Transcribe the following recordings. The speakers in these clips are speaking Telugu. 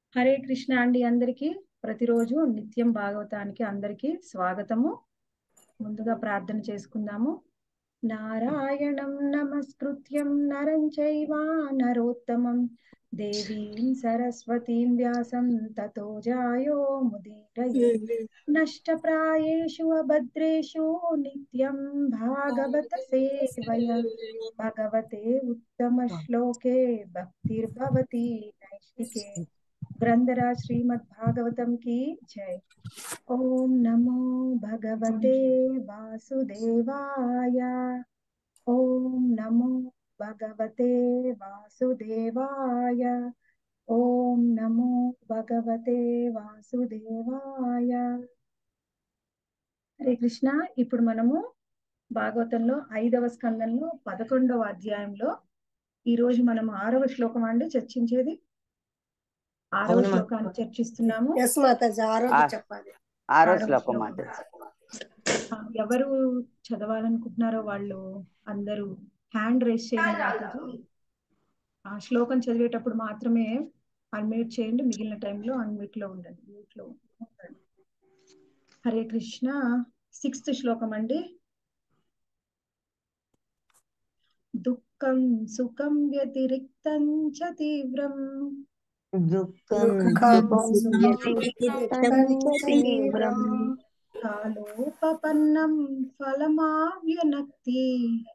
హరే కృష్ణ అండి. అందరికీ ప్రతిరోజు నిత్యం భాగవతానికి అందరికీ స్వాగతము. ముందుగా ప్రార్థన చేసుకుందాము. నారాయణం నమస్కృత్యం నరం చైవ నరోత్తమం దేవీం సరస్వతీం వ్యాసం తతో జాయో ముదీరయే నష్టప్రాయేషు అభద్రేషు నిత్యం భాగవత సేవయ భగవతే ఉత్తమ శ్లోకే భక్తిర్భవతి నైష్టికే. ग्रंथराज श्रीमद् भागवतम की जय। ओम नमो भगवते वासुदेवाय। ओम नमो भगवते वासुदेवाय। ओम नमो भगवते वासुदेवाय। హరే కృష్ణ. ఇప్పుడు మనము భాగవతంలో 5వ స్కందంలో 11వ అధ్యాయంలో ఈ రోజు మనం 6వ శ్లోకం అండి చర్చించేది. 6వ శ్లోకాన్ని చర్చిస్తున్నాము. ఆరో శ్లోకం మాతాజీ. ఎవరు చదవాలనుకుంటున్నారో వాళ్ళు అందరూ హ్యాండ్ రైజ్ చేయండి మాతాజీ. ఆ శ్లోకం చదివేటప్పుడు మాత్రమే అన్మ్యూట్ చేయండి, మిగిలిన టైంలో అన్మ్యూట్ లో ఉండండి, మ్యూట్ లో ఉండండి. హరే కృష్ణ. 6th శ్లోకం అండి. దుఃఖం సుఖం వ్యతిరిక్తం చ తీవ్రం కాలోపపన్నం ఫలమావ్యనక్తి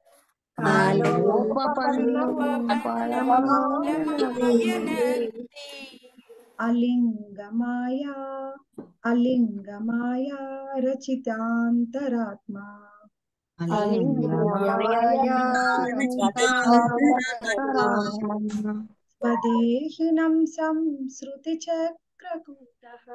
అలింగమాయా అలింగమాయా రచితాంతరాత్మా స్వదేహినం సంస్కృతి చక్రకూటః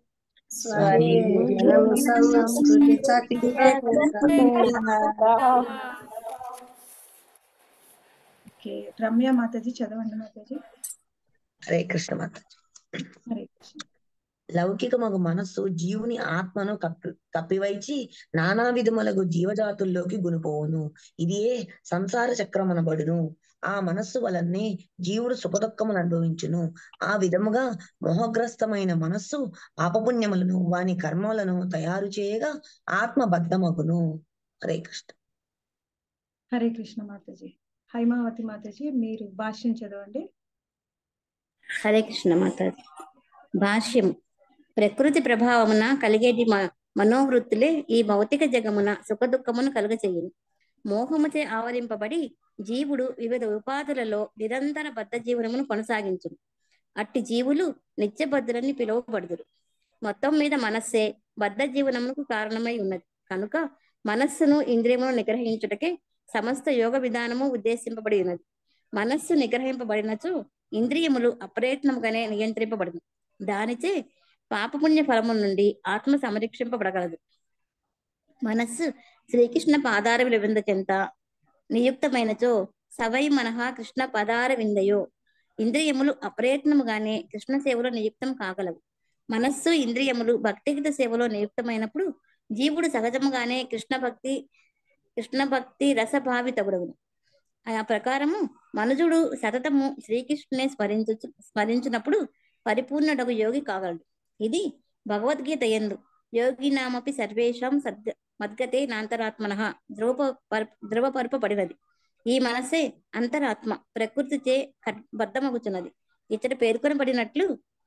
రమ్య మాతాజీ చదవండి మాతాజీ. హరే కృష్ణ మాతాజీ. హరే కృష్ణ. లౌకికమగు మనస్సు జీవుని ఆత్మను కప్పివైచి నానా విధములకు జీవజాతుల్లోకి గునిపోవును. ఇదియే సంసార చక్రమనబడును. ఆ మనస్సు వలనే జీవుడు సుఖదుఖమును అనుభవించును. ఆ విధముగా మోహగ్రస్తమైన మనస్సు పాపపుణ్యములను వాని కర్మలను తయారు చేయగా ఆత్మబద్ధమగును. హరే కృష్ణ. హరే కృష్ణ మాతాజీ. హైమావతి మాతాజీ మీరు భాష్యం చదవండి. హరే కృష్ణ మాతాజీ. భాష్యం. ప్రకృతి ప్రభావమున కలిగేటి మనోవృత్తులే ఈ భౌతిక జగమున సుఖదుఖమును కలుగచేయును. మోహముచే ఆవరింపబడి జీవుడు వివిధ ఉపాధులలో నిరంతర బద్ధ జీవనమును కొనసాగించును. అట్టి జీవులు నిత్యబద్ధులని పిలువబడుదురు. మొత్తం మీద మనస్సే బద్ధ జీవనమునకు కారణమై ఉన్నది కనుక మనస్సును ఇంద్రియమును నిగ్రహించుటకే సమస్త యోగ విధానము ఉద్దేశింపబడి ఉన్నది. మనస్సు నిగ్రహింపబడినచో ఇంద్రియములు అప్రయత్నముగానే నియంత్రింపబడును. దానిచే పాపపుణ్య ఫలము నుండి ఆత్మ సంరక్షింపబడగలదు. మనస్సు శ్రీకృష్ణ పాదార వింద చెంత నియుక్తమైనచో సవై మనహ కృష్ణ పదార విందయో. ఇంద్రియములు అప్రయత్నముగానే కృష్ణ సేవలో నియుక్తం కాగలవు. మనస్సు ఇంద్రియములు భక్తిగత సేవలో నియుక్తమైనప్పుడు జీవుడు సహజముగానే కృష్ణ భక్తి రసభావితగుడవును. ఆ ప్రకారము మనుజుడు సతతము శ్రీకృష్ణునే స్మరించినప్పుడు పరిపూర్ణుడగు యోగి కాగలడు. ఇది భగవద్గీత యందు యోగినామపి సర్వేషాం మద్గతే నాంతరాత్మనః ధ్రువపరపబడినది. ఈ మనసే అంతరాత్మ ప్రకృతిచే బద్ధమగుచున్నది. ఇతడు పేర్కొనబడినట్లు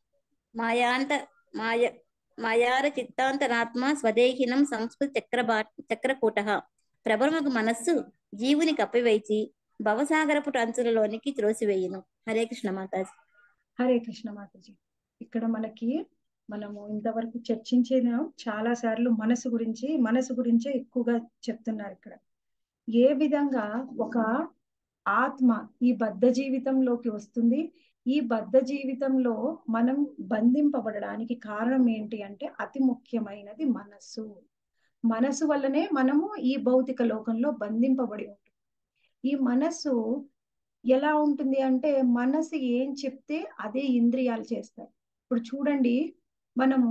మాయార చిత్తాంతరాత్మ స్వదేహినం సంస్కృతి చక్రకూటః. ప్రబలమగు మనస్సు జీవుని కప్పివేచి భవసాగరపు అంచులలోనికి త్రోసివేయును. హరే కృష్ణ మాతాజీ. హరే కృష్ణ మాతాజీ. ఇక్కడ మనము ఇంతవరకు చర్చించిన చాలా సార్లు మనసు గురించే ఎక్కువగా చెప్తున్నారు. ఇక్కడ ఏ విధంగా ఒక ఆత్మ ఈ బద్ధ జీవితంలోకి వస్తుంది, ఈ బద్ధ జీవితంలో మనం బంధింపబడడానికి కారణం ఏంటి అంటే అతి ముఖ్యమైనది మనస్సు. మనసు వల్లనే మనము ఈ భౌతిక లోకంలో బంధింపబడి ఉంటాం. ఈ మనసు ఎలా ఉంటుంది అంటే మనసు ఏం చెప్తే అదే ఇంద్రియాలు చేస్తాయి. ఇప్పుడు చూడండి, మనము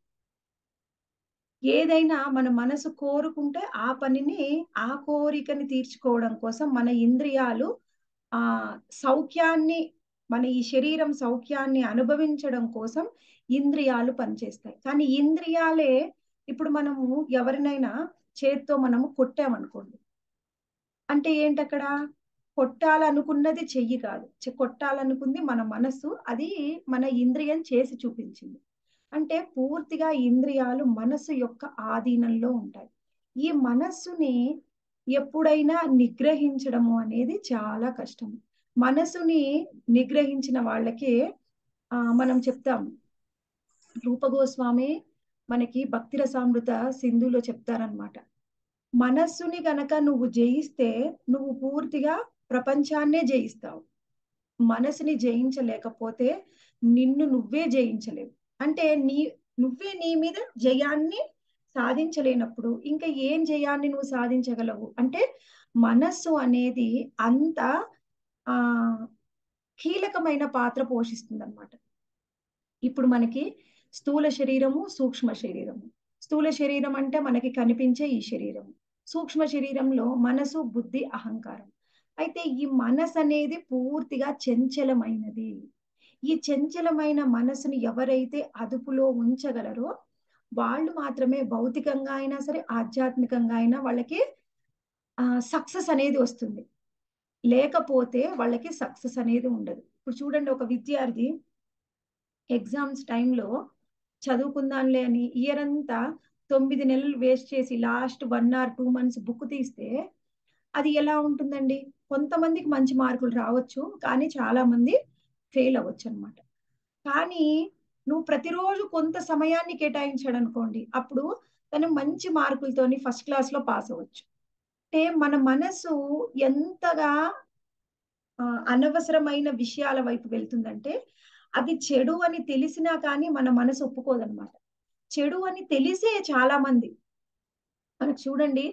ఏదైనా మన మనసు కోరుకుంటే ఆ పనిని, ఆ కోరికని తీర్చుకోవడం కోసం మన ఇంద్రియాలు సౌఖ్యాన్ని మన ఈ శరీరం సౌఖ్యాన్ని అనుభవించడం కోసం ఇంద్రియాలు పనిచేస్తాయి. కానీ ఇంద్రియాలే ఇప్పుడు మనము ఎవరినైనా చేత్తో మనము కొట్టామనుకోండి, అంటే ఏంటక్కడ? కొట్టాలనుకున్నది చెయ్యి కాదు. కొట్టాలనుకుంది మన మనసు. అది మన ఇంద్రియం చేసి చూపించింది. అంటే పూర్తిగా ఇంద్రియాలు మనసు యొక్క ఆధీనంలో ఉంటాయి. ఈ మనస్సుని ఎప్పుడైనా నిగ్రహించడము అనేది చాలా కష్టం. మనసుని నిగ్రహించిన వాళ్ళకే మనం చెప్తాం. రూపగోస్వామి మనకి భక్తి రసామృత సింధులో చెప్తారనమాట. మనస్సుని గనక నువ్వు జయిస్తే నువ్వు పూర్తిగా ప్రపంచాన్నే జయిస్తావు. మనసుని జయించలేకపోతే నిన్ను నువ్వే జయించలేవు. అంటే నువ్వే నీ మీద జయాన్ని సాధించలేనప్పుడు ఇంకా ఏం జయాన్ని నువ్వు సాధించగలవు? అంటే మనస్సు అనేది అంత ఆ కీలకమైన పాత్ర పోషిస్తుందన్నమాట. ఇప్పుడు మనకి స్థూల శరీరము, సూక్ష్మ శరీరము. స్థూల శరీరం అంటే మనకి కనిపించే ఈ శరీరము. సూక్ష్మ శరీరంలో మనసు, బుద్ధి, అహంకారం. అయితే ఈ మనసు అనేది పూర్తిగా చంచలమైనది. ఈ చంచలమైన మనసుని ఎవరైతే అదుపులో ఉంచగలరో వాళ్ళు మాత్రమే భౌతికంగా అయినా సరే, ఆధ్యాత్మికంగా అయినా వాళ్ళకి సక్సెస్ అనేది వస్తుంది. లేకపోతే వాళ్ళకి సక్సెస్ అనేది ఉండదు. ఇప్పుడు చూడండి, ఒక విద్యార్థి ఎగ్జామ్స్ టైంలో చదువుకుందాంలే అని ఇయర్ అంతా 9 నెలలు వేస్ట్ చేసి లాస్ట్ 1 or 2 months బుక్ తీస్తే అది ఎలా ఉంటుందండి? కొంతమందికి మంచి మార్కులు రావచ్చు, కానీ చాలా మంది ఫెయిల్ అవ్వచ్చు అనమాట. కానీ నువ్వు ప్రతిరోజు కొంత సమయాన్ని కేటాయించాడు అనుకోండి, అప్పుడు తను మంచి మార్కులతోని ఫస్ట్ క్లాస్ లో పాస్ అవ్వచ్చు. అంటే మన మనసు ఎంతగా అనవసరమైన విషయాల వైపు వెళ్తుందంటే, అది చెడు అని తెలిసినా కానీ మన మనసు ఒప్పుకోదన్నమాట. చెడు అని తెలిసే చాలా మంది మనకు చూడండి,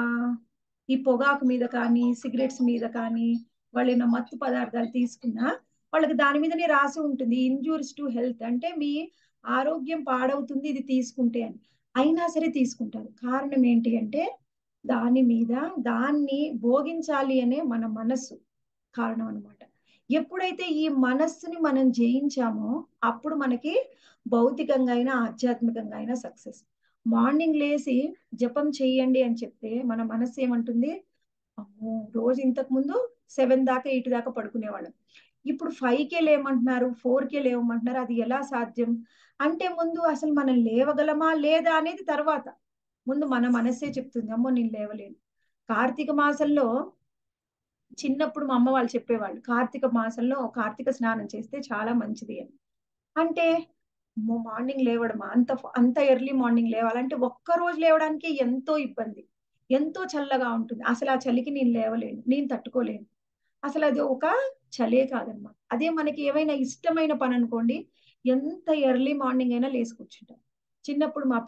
ఈ పొగాకు మీద కానీ, సిగరెట్స్ మీద కానీ, వాళ్ళు ఏమైనా మత్తు పదార్థాలు తీసుకున్నా వాళ్ళకి దాని మీదనే రాసి ఉంటుంది, ఇంజూరీస్ టు హెల్త్, అంటే మీ ఆరోగ్యం పాడవుతుంది ఇది తీసుకుంటే అని. అయినా సరే తీసుకుంటారు. కారణం ఏంటి అంటే దాని మీద దాన్ని భోగించాలి అనే మన మనస్సు కారణం అన్నమాట. ఎప్పుడైతే ఈ మనస్సుని మనం జయించామో అప్పుడు మనకి భౌతికంగా అయినా ఆధ్యాత్మికంగా అయినా సక్సెస్. మార్నింగ్ లేసి జపం చెయ్యండి అని చెప్తే మన మనస్సు ఏమంటుంది? అమ్మో, రోజు ఇంతకు ముందు 7 దాకా 8 దాకా పడుకునేవాళ్ళం, ఇప్పుడు 5కే లేమంటున్నారు, 4కే లేవమంటున్నారు. అది ఎలా సాధ్యం? అంటే ముందు అసలు మనం లేవగలమా లేదా అనేది తర్వాత. ముందు మన మనస్సే చెప్తుంది, అమ్మో నేను లేవలేను. కార్తీక మాసంలో చిన్నప్పుడు మా అమ్మ వాళ్ళు చెప్పేవాళ్ళు, కార్తీక మాసంలో కార్తీక స్నానం చేస్తే చాలా మంచిది అని. అంటే మార్నింగ్ లేవడమా? అంత ఎర్లీ మార్నింగ్ లేవాలంటే ఒక్క రోజు లేవడానికి ఎంతో ఇబ్బంది, ఎంతో చల్లగా ఉంటుంది. అసలు ఆ చలికి నేను లేవలేను, నేను తట్టుకోలేను. అసలు అది ఒక చలే కాదనమాట. అదే మనకి ఏమైనా ఇష్టమైన పని అనుకోండి, ఎంత ఎర్లీ మార్నింగ్ అయినా లేసి కూర్చుంటాం. చిన్నప్పుడు మా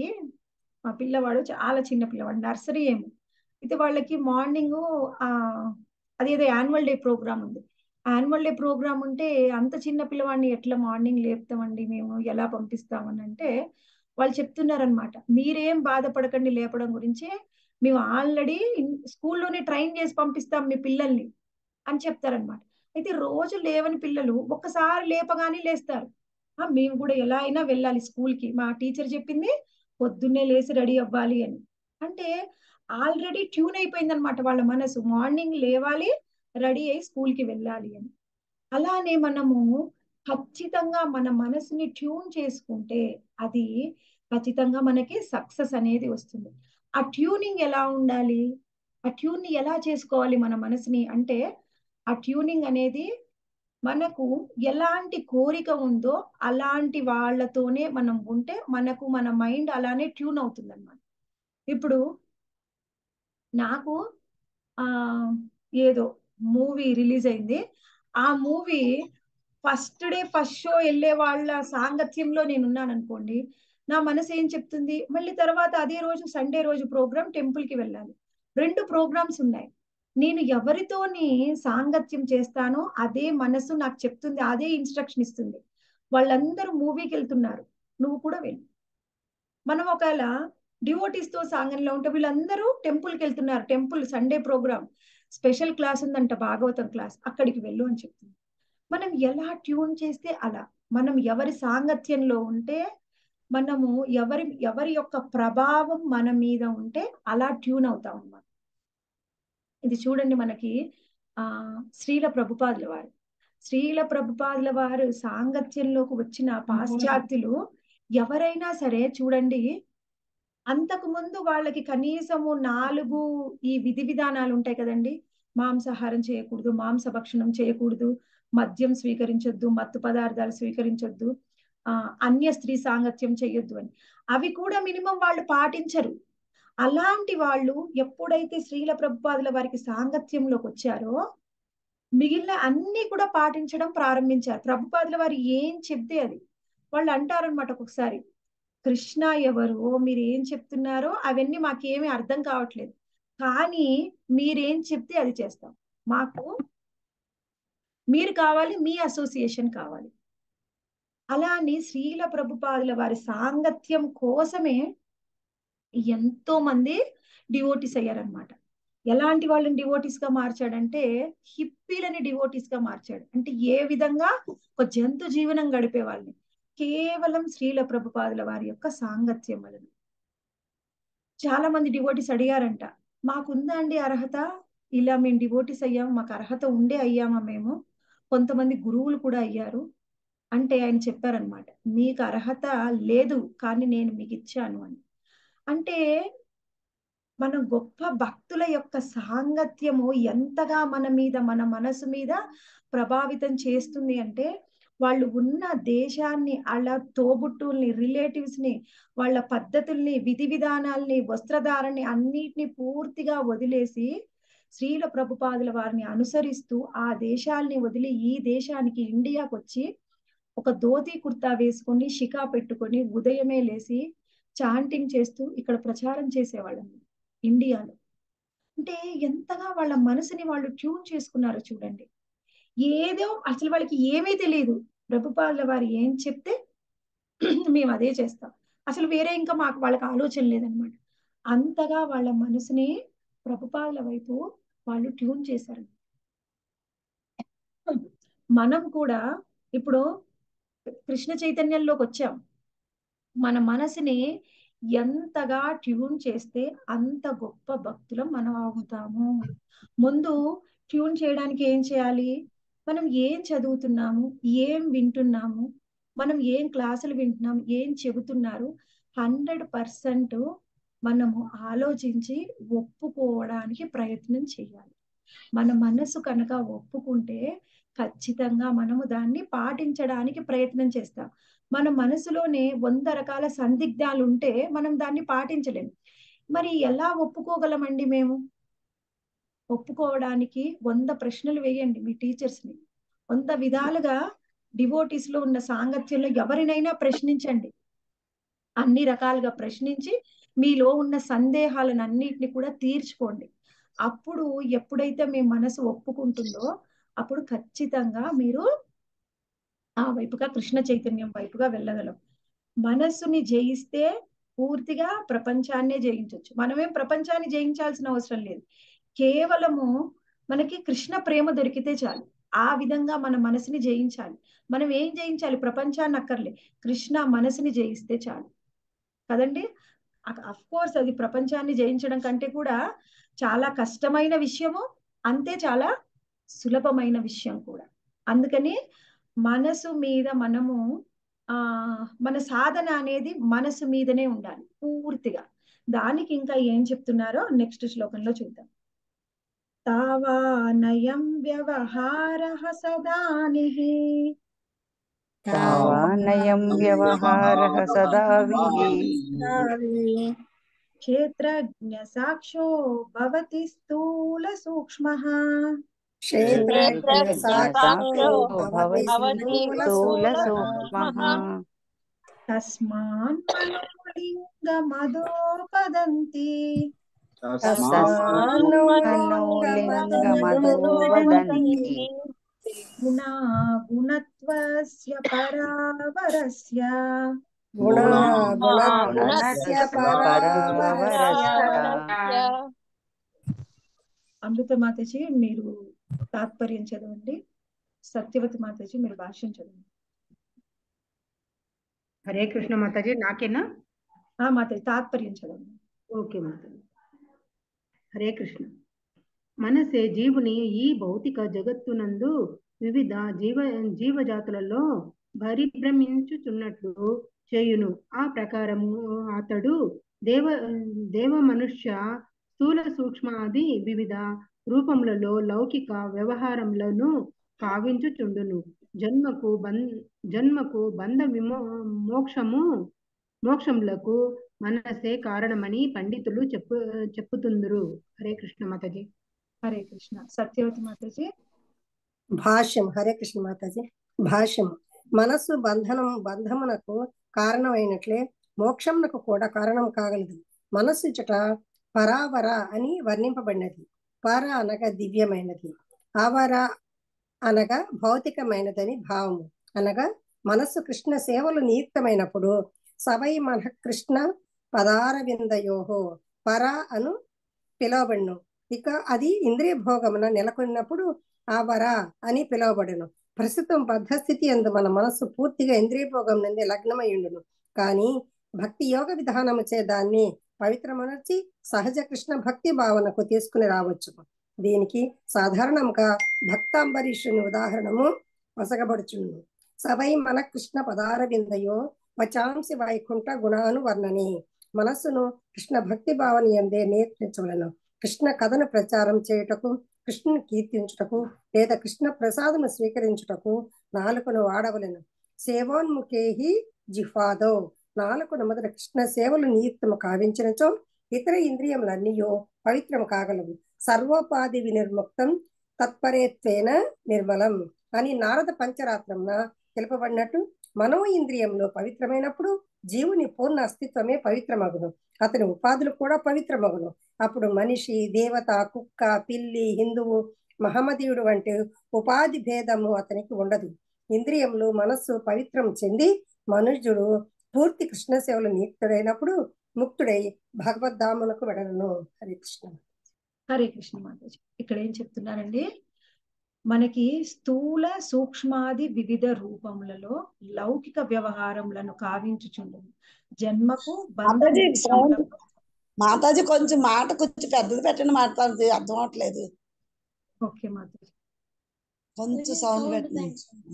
పిల్లవాడు చాలా చిన్న పిల్లవాడు, నర్సరీ ఏమో. అయితే వాళ్ళకి మార్నింగ్ అదేదో యాన్యువల్ డే ప్రోగ్రామ్ ఉంది. యాన్యువల్ డే ప్రోగ్రామ్ ఉంటే అంత చిన్న పిల్లవాడిని ఎట్లా మార్నింగ్ లేపుతామండి మేము, ఎలా పంపిస్తామని అంటే వాళ్ళు చెప్తున్నారనమాట, మీరేం బాధపడకండి లేపడం గురించి, మేము ఆల్రెడీ స్కూల్లోనే ట్రైన్ చేసి పంపిస్తాం మీ పిల్లల్ని అని చెప్తారనమాట. అయితే రోజు లేవని పిల్లలు ఒక్కసారి లేపగానే లేస్తారు. మేము కూడా ఎలా అయినా వెళ్ళాలి స్కూల్కి, మా టీచర్ చెప్పింది పొద్దున్నే లేచి రెడీ అవ్వాలి అని. అంటే ఆల్రెడీ ట్యూన్ అయిపోయింది అనమాట వాళ్ళ మనసు, మార్నింగ్ లేవాలి, రెడీ అయి స్కూల్కి వెళ్ళాలి అని. అలానే మనము ఖచ్చితంగా మన మనసుని ట్యూన్ చేసుకుంటే అది ఖచ్చితంగా మనకి సక్సెస్ అనేది వస్తుంది. ఆ ట్యూనింగ్ ఎలా ఉండాలి? ఆ ట్యూన్ ని ఎలా చేసుకోవాలి మన మనసుని అంటే, ఆ ట్యూనింగ్ అనేది మనకు ఎలాంటి కోరిక ఉందో అలాంటి వాళ్ళతోనే మనం ఉంటే మనకు మన మైండ్ అలానే ట్యూన్ అవుతుంది అన్నమాట. ఇప్పుడు నాకు ఆ ఏదో మూవీ రిలీజ్ అయింది, ఆ movie first day first show వెళ్ళే వాళ్ళ సాంగత్యంలో నేను ఉన్నాను అనుకోండి, నా మనసు ఏం చెప్తుంది? మళ్ళీ తర్వాత అదే రోజు సండే రోజు ప్రోగ్రామ్ టెంపుల్ కి వెళ్ళాలి. 2 ప్రోగ్రామ్స్ ఉన్నాయి. నేను ఎవరితోని సాంగత్యం చేస్తానో అదే మనసు నాకు చెప్తుంది, అదే ఇన్స్ట్రక్షన్ ఇస్తుంది. వాళ్ళందరూ మూవీకి వెళ్తున్నారు, నువ్వు కూడా వెళ్ళు. మనం ఒకవేళ డివోటీస్ తో సాంగంలో ఉంటే వీళ్ళందరూ టెంపుల్కి వెళ్తున్నారు, temple Sunday program special class ఉందంట, భాగవతం క్లాస్, అక్కడికి వెళ్ళు అని చెప్తుంది. మనం ఎలా ట్యూన్ చేస్తే అలా, మనం ఎవరి సాంగత్యంలో ఉంటే, మనము ఎవరి యొక్క ప్రభావం మన మీద ఉంటే అలా ట్యూన్ అవుతాం అన్నమాట. ఇది చూడండి మనకి శ్రీల ప్రభుపాదుల వారు సాంగత్యంలోకి వచ్చిన పాశ్చాత్యులు ఎవరైనా సరే చూడండి, అంతకు ముందు వాళ్ళకి కనీసము 4 ఈ విధి విధానాలు ఉంటాయి కదండి. మాంసాహారం చేయకూడదు, మాంసభక్షణం చేయకూడదు, మద్యం స్వీకరించొద్దు, మత్తు పదార్థాలు స్వీకరించొద్దు, అన్య స్త్రీ సాంగత్యం చేయొద్దు అని. అవి కూడా మినిమం వాళ్ళు పాటించరు. అలాంటి వాళ్ళు ఎప్పుడైతే శ్రీల ప్రభుపాదుల వారికి సాంగత్యంలోకి వచ్చారో మిగిలిన అన్ని కూడా పాటించడం ప్రారంభించారు. ప్రభుపాదుల వారు ఏం చెప్తే అది. వాళ్ళు అంటారనమాట ఒక్కొక్కసారి, కృష్ణ ఎవరు, మీరు ఏం చెప్తున్నారో అవన్నీ మాకేమీ అర్థం కావట్లేదు, కానీ మీరేం చెప్తే అది చేస్తాం, మాకు మీరు కావాలి, మీ అసోసియేషన్ కావాలి. అలా అని శ్రీల ప్రభుపాదుల వారి సాంగత్యం కోసమే ఎంతో మంది డివోటీస్ అయ్యారనమాట. ఎలాంటి వాళ్ళని డివోటీస్ గా మార్చాడంటే, హిప్పీలని డివోటీస్ గా మార్చాడు. అంటే ఏ విధంగా ఒక జంతు జీవనం గడిపే వాళ్ళని కేవలం శ్రీల ప్రభుపాదుల వారి యొక్క సాంగత్యం వలన. చాలా మంది డివోటీస్ అడిగారంట, మాకుందా అండి అర్హత, ఇలా మేము డివోటీస్ అయ్యాము, మాకు అర్హత ఉండే అయ్యామా మేము, కొంతమంది గురువులు కూడా అయ్యారు అంటే ఆయన చెప్పారనమాట, మీకు అర్హత లేదు కానీ నేను మీకు ఇచ్చాను అని. అంటే మన గొప్ప భక్తుల యొక్క సాంగత్యము ఎంతగా మన మనసు మీద ప్రభావితం చేస్తుంది అంటే, వాళ్ళు ఉన్న దేశాన్ని, వాళ్ళ తోబుట్టుల్ని, రిలేటివ్స్ ని, వాళ్ళ పద్ధతుల్ని, విధి విధానాల్ని, వస్త్రధారణని అన్నిటిని పూర్తిగా వదిలేసి శ్రీల ప్రభుపాదుల వారిని అనుసరిస్తూ ఆ దేశాల్ని వదిలి ఈ దేశానికి, ఇండియాకి వచ్చి ఒక ధోతి కుర్తా వేసుకొని, షికా పెట్టుకొని, ఉదయమే లేసి చాంటింగ్ చేస్తూ ఇక్కడ ప్రచారం చేసేవాళ్ళం ఇండియాలో. అంటే ఎంతగా వాళ్ళ మనసుని వాళ్ళు ట్యూన్ చేసుకున్నారో చూడండి. ఏదో అసలు వాళ్ళకి ఏమీ తెలియదు, ప్రభుపాదుల వారు ఏం చెప్తే మేము అదే చేస్తాం, అసలు వేరే ఇంకా వాళ్ళకి ఆలోచన లేదనమాట. అంతగా వాళ్ళ మనసుని ప్రభుపాదుల వైపు వాళ్ళు ట్యూన్ చేశారు. మనం కూడా ఇప్పుడు కృష్ణ చైతన్యంలోకి వచ్చాం, మన మనసుని ఎంతగా ట్యూన్ చేస్తే అంత గొప్ప భక్తులం మనం అవుతాము. ముందు ట్యూన్ చేయడానికి ఏం చేయాలి, మనం ఏం చదువుతున్నాము, ఏం వింటున్నాము, మనం ఏం క్లాసులు వింటున్నాము, ఏం చెబుతున్నారు 100% మనము ఆలోచించి ఒప్పుకోవడానికి ప్రయత్నం చేయాలి. మన మనసు కనుక ఒప్పుకుంటే ఖచ్చితంగా మనము దాన్ని పాటించడానికి ప్రయత్నం చేస్తాం. మన మనసులోనే 100 రకాల సందిగ్ధాలు ఉంటే మనం దాన్ని పాటించలేము. మరి ఎలా ఒప్పుకోగలమండి మేము? ఒప్పుకోవడానికి 100 ప్రశ్నలు వేయండి మీ టీచర్స్ ని. 100 విధాలుగా డివోటీస్ లో ఉన్న సాంగత్యంలో ఎవరినైనా ప్రశ్నించండి. అన్ని రకాలుగా ప్రశ్నించి మీలో ఉన్న సందేహాలను అన్నిటిని కూడా తీర్చుకోండి. అప్పుడు ఎప్పుడైతే మీ మనసు ఒప్పుకుంటుందో అప్పుడు ఖచ్చితంగా మీరు ఆ వైపుగా, కృష్ణ చైతన్యం వైపుగా వెళ్ళగలం. మనస్సుని జయిస్తే పూర్తిగా ప్రపంచాన్నే జయించవచ్చు. మనమేం ప్రపంచాన్ని జయించాల్సిన అవసరం లేదు, కేవలము మనకి కృష్ణ ప్రేమ దొరికితే చాలు. ఆ విధంగా మన మనసుని జయించాలి. మనం ఏం జయించాలి? ప్రపంచాన్ని అక్కర్లే, కృష్ణ మనసుని జయిస్తే చాలు కదండి. అఫ్ కోర్స్ అది ప్రపంచాన్ని జయించడం కంటే కూడా చాలా కష్టమైన విషయము, అంతే చాలా సులభమైన విషయం కూడా. అందుకని మనసు మీద మనము మన సాధన అనేది మనసు మీదనే ఉండాలి పూర్తిగా. దానికి ఇంకా ఏం చెప్తున్నారో నెక్స్ట్ శ్లోకంలో చూద్దాం. తావానయం వ్యవహారః సదానిః తావానయం వ్యవహారః సదావిః క్షేత్రజ్ఞ సాక్షో భవతి స్థూల సూక్ష్మః సాక్షో భవతి స్థూల సూక్ష్మః తస్మాన్ మనోలింగమదోపదంతి తస్మాన్నోలింగమదో వదంతి గుణా గుణత్వస్య పరావరస్య గుణనస్య పరావరస్య. అమృత మాతజీ మీరు తాత్పర్యం చదవండి. సత్యవతి మాతాజీ మీరు భాష్యం చదవండి. హరే కృష్ణ మాతాజీ, నాకేనా? మాతాజీ తాత్పర్యం చదవండి. ఓకే మాతాజీ. హరే కృష్ణ. మనసే జీవుని ఈ భౌతిక జగత్తునందు వివిధ జీవజాతులలో పరిభ్రమించుచున్నట్లు చేయును. ఆ ప్రకారము అతడు దేవ మనుష్య స్థూల సూక్ష్మాది వివిధ రూపములలో లౌకిక వ్యవహారములను కావించుచుండును. జన్మకు బంధ మోక్షములకు మనసే కారణమని పండితులు చెప్పుతుందరు. హరే కృష్ణ మాతాజీ. హరే కృష్ణ. సత్యవతి మాతాజీ. భాష్యం. హరే కృష్ణ మాతాజీ. భాష్యం. మనస్సు బంధమునకు కారణమైనట్లే మోక్షమునకు కూడా కారణం కాగలదు. మనస్సు ఇచ్చట పరావర అని వర్ణింపబడినది. పర అనగా దివ్యమైనది, అవర అనగా భౌతికమైనదని భావము. అనగా మనస్సు కృష్ణ సేవలు నియుక్తమైనప్పుడు సవై మన కృష్ణ పదారవిందయోహో పర అను పిలువబడును. ఇక అది ఇంద్రియ భోగమున నెలకొన్నప్పుడు ఆవర అని పిలువబడును. ప్రస్తుతం బద్ధస్థితి యందు మన మనస్సు పూర్తిగా ఇంద్రియ భోగం నుండి లగ్నమయ్యుండును. కానీ భక్తి యోగ విధానము చే దాన్ని పవిత్రమనర్చి సహజ కృష్ణ భక్తి భావనకు తీసుకుని రావచ్చు. దీనికి సాధారణంగా భక్తాంబరీషుని ఉదాహరణము వసగబడుచుండు. సవై మన కృష్ణ పదారవిందయో వచాంసి వైకుంఠ గుణాను వర్ణని. మనస్సును కృష్ణ భక్తి భావన యందే నియంత్రించవలను. కృష్ణ కథను ప్రచారం చేయుటకు, కృష్ణుని కీర్తించుటకు లేదా కృష్ణ ప్రసాదము స్వీకరించుటకు నాలుకను వాడవలను. సేవోన్ముఖేహి జిహ్వాదో. నాలుకను మొదట కృష్ణ సేవలు నియుక్తము కావించినచో ఇతర ఇంద్రియములన్నీయో పవిత్రము కాగలవు. సర్వోపాధి వినిర్ముక్తం తత్పరేత్వేన నిర్మలం అని నారద పంచరాత్రమున తెలుపబడినట్టు మనో ఇంద్రియములు పవిత్రమైనప్పుడు జీవుని పూర్ణ అస్తిత్వమే పవిత్రమగును. అతని ఉపాధులు కూడా పవిత్రమగును. అప్పుడు మనిషి, దేవత, కుక్క, పిల్లి, హిందువు, మహమ్మదీయుడు వంటి ఉపాధి భేదము అతనికి ఉండదు. ఇంద్రియములు మనస్సు పవిత్రం చెంది మనుష్యుడు పూర్తి కృష్ణ సేవలు నియుక్తుడైనప్పుడు ముక్తుడై భగవద్ధాములకు వెడలను. హరే కృష్ణ. హరే కృష్ణ మాతాజీ. ఇక్కడ ఏం చెప్తున్నారండి, మనకి స్థూల సూక్ష్మాది వివిధ రూపములలో లౌకిక వ్యవహారములను కావించుచుండును. జన్మకు మాతాజీ కొంచెం మాట కొంచెం పెద్దది పెట్టండి. మాట్లాడితే అర్థం అవట్లేదు. ఓకే మాతాజీ. కొంచెం సౌండ్ పెట్టండి.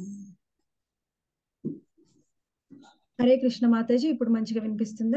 హరే కృష్ణ మాతాజీ. ఇప్పుడు మంచిగా వినిపిస్తుందా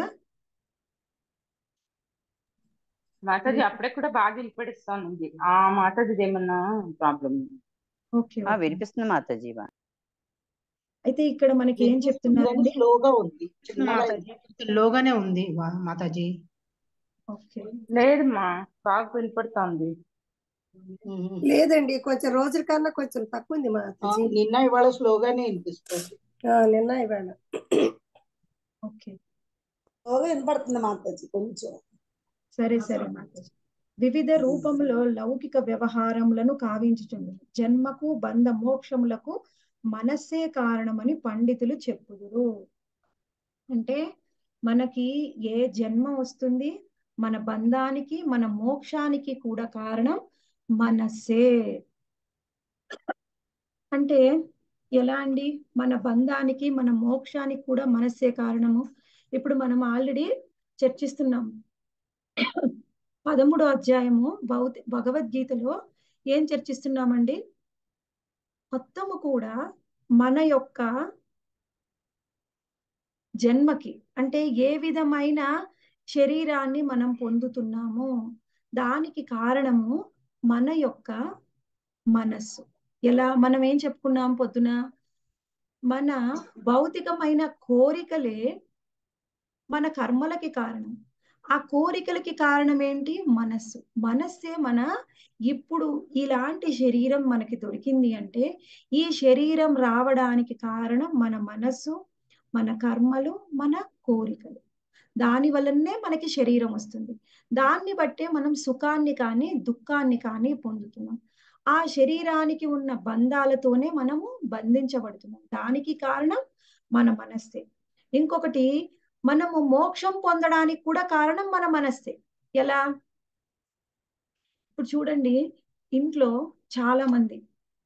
మాతాజీ? అప్పుడే కూడా బాగా వినిపడిస్తాను. ఆ మాతాజీ ఏమన్నా ప్రాబ్లం? ఓకే వినిపిస్తుంది మాతాజీ. అయితే ఇక్కడ మనకి ఏం చెప్తున్నారండి? స్లోగా ఉంది మాతాజీ, లోగానే ఉంది మాతాజీ. ఓకే. లేదు మా బాగా వినపడుతుంది. లేదండి, కొంచెం రోజుల కన్నా కొంచెం తక్కువ ఉంది మాతాజీ. నిన్న ఇవాళ స్లోగానే వినిపిస్తుంది. నిన్న ఇవాళ ఓకే, స్లోగా వినపడుతుంది మాతాజీ కొంచెం. సరే సరే మాతాజీ. వివిధ రూపములో లౌకిక వ్యవహారములను కావించుచుండును. జన్మకు బంధ మోక్షములకు మనస్సే కారణమని పండితులు చెప్పుదురు. అంటే మనకి ఏ జన్మ వస్తుంది, మన బంధానికి మన మోక్షానికి కూడా కారణం మనస్సే. అంటే ఎలా అండి? మన బంధానికి మన మోక్షానికి కూడా మనస్సే కారణము. ఇప్పుడు మనం ఆల్రెడీ చర్చిస్తున్నాం. 13వ అధ్యాయము భగవద్గీతలో ఏం చర్చిస్తున్నామండి? మొత్తము కూడా మన యొక్క జన్మకి, అంటే ఏ విధమైన శరీరాన్ని మనం పొందుతున్నామో దానికి కారణము మన యొక్క మనస్సు. ఎలా మనం ఏం చెప్పుకున్నాం పొద్దున? మన భౌతికమైన కోరికలే మన కర్మలకి కారణం. ఆ కోరికలకి కారణం ఏంటి? మనస్సు. మనస్సే మన ఇప్పుడు ఇలాంటి శరీరం మనకి దొరికింది అంటే ఈ శరీరం రావడానికి కారణం మన మనస్సు, మన కర్మలు, మన కోరికలు. దాని వల్లనే మనకి శరీరం వస్తుంది. దాన్ని బట్టే మనం సుఖాన్ని కానీ దుఃఖాన్ని కానీ పొందుతున్నాం. ఆ శరీరానికి ఉన్న బంధాలతోనే మనము బంధించబడుతున్నాం. దానికి కారణం మన మనస్సే. ఇంకొకటి, మనము మోక్షం పొందడానికి కూడా కారణం మన మనస్సే. ఎలా? ఇప్పుడు చూడండి, ఇంట్లో చాలా మంది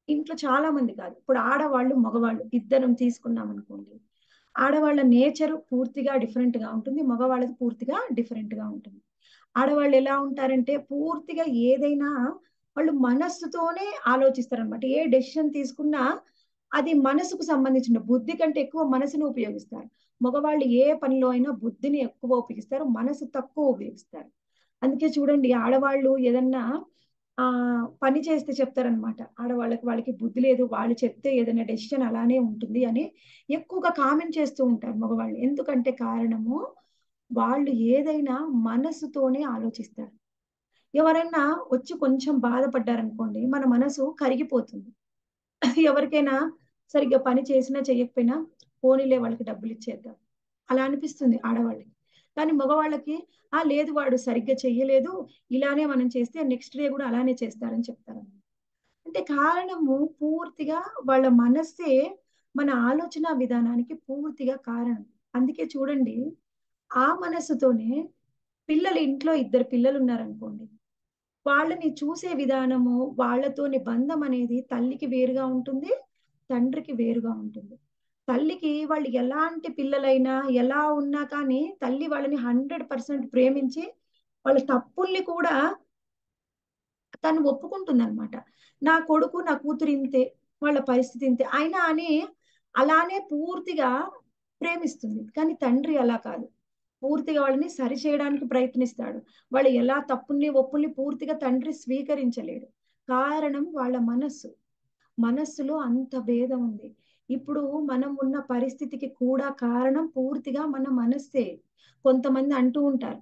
ఇంట్లో చాలా మంది కాదు, ఇప్పుడు ఆడవాళ్ళు మగవాళ్ళు ఇద్దరం తీసుకున్నాం అనుకోండి, ఆడవాళ్ళ నేచర్ పూర్తిగా డిఫరెంట్ గా ఉంటుంది, మగవాళ్ళది పూర్తిగా డిఫరెంట్ గా ఉంటుంది. ఆడవాళ్ళు ఎలా ఉంటారంటే పూర్తిగా ఏదైనా వాళ్ళు మనస్సుతోనే ఆలోచిస్తారనమాట. ఏ డెసిషన్ తీసుకున్నా అది మనసుకు సంబంధించిన, బుద్ధి కంటే ఎక్కువ మనసును ఉపయోగిస్తారు. మగవాళ్ళు ఏ పనిలో అయినా బుద్ధిని ఎక్కువ ఉపయోగిస్తారు, మనసు తక్కువ ఉపయోగిస్తారు. అందుకే చూడండి, ఆడవాళ్ళు ఏదన్నా పని చేస్తే చెప్తారనమాట, వాళ్ళకి బుద్ధి లేదు, వాళ్ళు చెప్తే ఏదైనా డెసిషన్ అలానే ఉంటుంది అని ఎక్కువగా కామెంట్ చేస్తూ ఉంటారు మగవాళ్ళు. ఎందుకంటే కారణము, వాళ్ళు ఏదైనా మనసుతోనే ఆలోచిస్తారు. ఎవరైనా వచ్చి కొంచెం బాధపడ్డారనుకోండి, మన మనసు కరిగిపోతుంది. ఎవరికైనా సరిగ్గా పని చేసినా చేయకపోయినా పోనీలే వాళ్ళకి డబ్బులు ఇచ్చేద్దాం అలా అనిపిస్తుంది ఆడవాళ్ళకి. కానీ మగవాళ్ళకి లేదు వాడు సరిగ్గా చెయ్యలేదు, ఇలానే మనం చేస్తే నెక్స్ట్ డే కూడా అలానే చేస్తారని చెప్తారు. అంటే కారణము పూర్తిగా వాళ్ళ మనస్సే మన ఆలోచన విధానానికి పూర్తిగా కారణం. అందుకే చూడండి, ఆ మనస్సుతోనే పిల్లలు, ఇంట్లో ఇద్దరు పిల్లలు ఉన్నారనుకోండి, వాళ్ళని చూసే విధానము, వాళ్ళతోని బంధం అనేది తల్లికి వేరుగా ఉంటుంది, తండ్రికి వేరుగా ఉంటుంది. తల్లికి వాళ్ళు ఎలాంటి పిల్లలైనా ఎలా ఉన్నా కానీ తల్లి వాళ్ళని 100% ప్రేమించి వాళ్ళ తప్పుల్ని కూడా తను ఒప్పుకుంటుంది అనమాట. నా కొడుకు నా కూతురు ఇంతే, వాళ్ళ పరిస్థితి ఇంతే అయినా అని అలానే పూర్తిగా ప్రేమిస్తుంది. కానీ తండ్రి అలా కాదు, పూర్తిగా వాళ్ళని సరి చేయడానికి ప్రయత్నిస్తాడు. వాళ్ళు ఎలా తప్పుల్ని ఒప్పుల్ని పూర్తిగా తండ్రి స్వీకరించలేడు. కారణం వాళ్ళ మనస్సులో అంత భేదం ఉంది. ఇప్పుడు మనం ఉన్న పరిస్థితికి కూడా కారణం పూర్తిగా మన మనస్సే. కొంతమంది అంటూ ఉంటారు,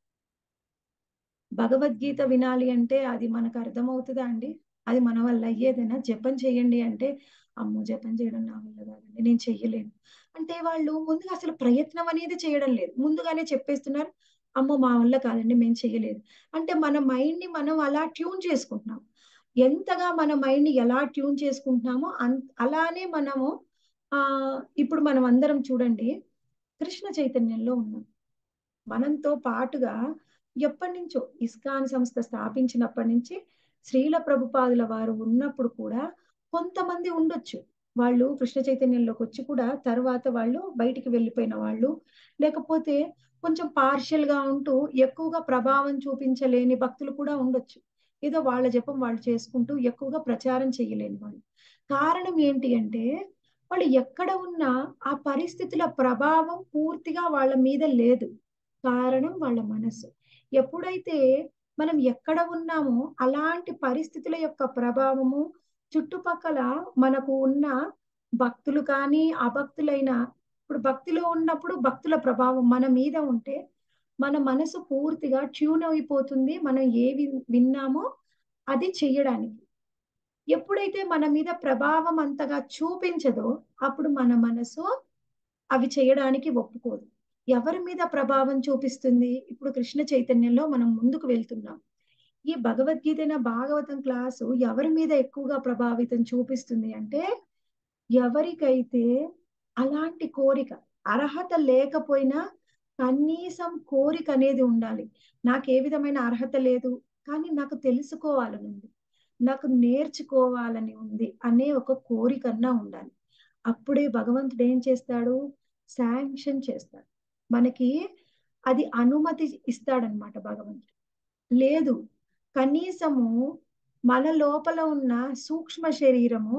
భగవద్గీత వినాలి అంటే అది మనకు అర్థమవుతుందా అండి? అది మన వల్ల అయ్యేదేనా? జపం చేయండి అంటే, అమ్మో జపం చేయడం నా వల్ల కాదండి, నేను చెయ్యలేను. అంటే వాళ్ళు ముందుగా అసలు ప్రయత్నం అనేది చేయడం లేదు, ముందుగానే చెప్పేస్తున్నారు, అమ్మో మా వల్ల కాదండి, మేము చెయ్యలేదు. అంటే మన మైండ్ ని మనం అలా ట్యూన్ చేసుకుంటున్నాం. ఎంతగా మన మైండ్ ని ఎలా ట్యూన్ చేసుకుంటున్నామో అలానే మనము ఇప్పుడు మనం అందరం చూడండి, కృష్ణ చైతన్యంలో ఉన్నాం. మనంతో పాటుగా ఎప్పటినుంచో ఇస్కాన్ సంస్థ స్థాపించినప్పటి నుంచి శ్రీల ప్రభుపాదుల వారు ఉన్నప్పుడు కూడా కొంతమంది ఉండొచ్చు, వాళ్ళు కృష్ణ చైతన్యంలోకి వచ్చి కూడా తర్వాత వాళ్ళు బయటికి వెళ్ళిపోయిన వాళ్ళు, లేకపోతే కొంచెం పార్షియల్ గా ఉంటూ ఎక్కువగా ప్రభావం చూపించలేని భక్తులు కూడా ఉండొచ్చు. ఏదో వాళ్ళ జపం వాళ్ళు చేసుకుంటూ ఎక్కువగా ప్రచారం చేయలేని వాళ్ళు. కారణం ఏంటి అంటే, వాళ్ళు ఎక్కడ ఉన్నా ఆ పరిస్థితుల ప్రభావం పూర్తిగా వాళ్ళ మీద లేదు. కారణం వాళ్ళ మనసు. ఎప్పుడైతే మనం ఎక్కడ ఉన్నామో అలాంటి పరిస్థితుల యొక్క ప్రభావము చుట్టుపక్కల మనకు ఉన్న భక్తులు కానీ అభక్తులైన, ఇప్పుడు భక్తిలో ఉన్నప్పుడు భక్తుల ప్రభావం మన మీద ఉంటే మన మనసు పూర్తిగా ట్యూన్ అయిపోతుంది, మనం ఏవి విన్నామో అది చెయ్యడానికి. ఎప్పుడైతే మన మీద ప్రభావం అంతగా చూపించదో అప్పుడు మన మనసు అవి చేయడానికి ఒప్పుకోదు. ఎవరి మీద ప్రభావం చూపిస్తుంది? ఇప్పుడు కృష్ణ చైతన్యంలో మనం ముందుకు వెళ్తున్నాం. ఈ భగవద్గీత భాగవతం క్లాసు ఎవరి మీద ఎక్కువగా ప్రభావితం చూపిస్తుంది అంటే, ఎవరికైతే అలాంటి కోరిక, అర్హత లేకపోయినా కనీసం కోరిక అనేది ఉండాలి. నాకు ఏ విధమైన అర్హత లేదు, కానీ నాకు తెలుసుకోవాలని ఉంది, నాకు నేర్చుకోవాలని ఉంది అనే ఒక కోరికన్నా ఉండాలి. అప్పుడే భగవంతుడు ఏం చేస్తాడు? శాంక్షన్ చేస్తాడు, మనకి అది అనుమతి ఇస్తాడనమాట భగవంతుడు. లేదు, కనీసము మన లోపల ఉన్న సూక్ష్మ శరీరము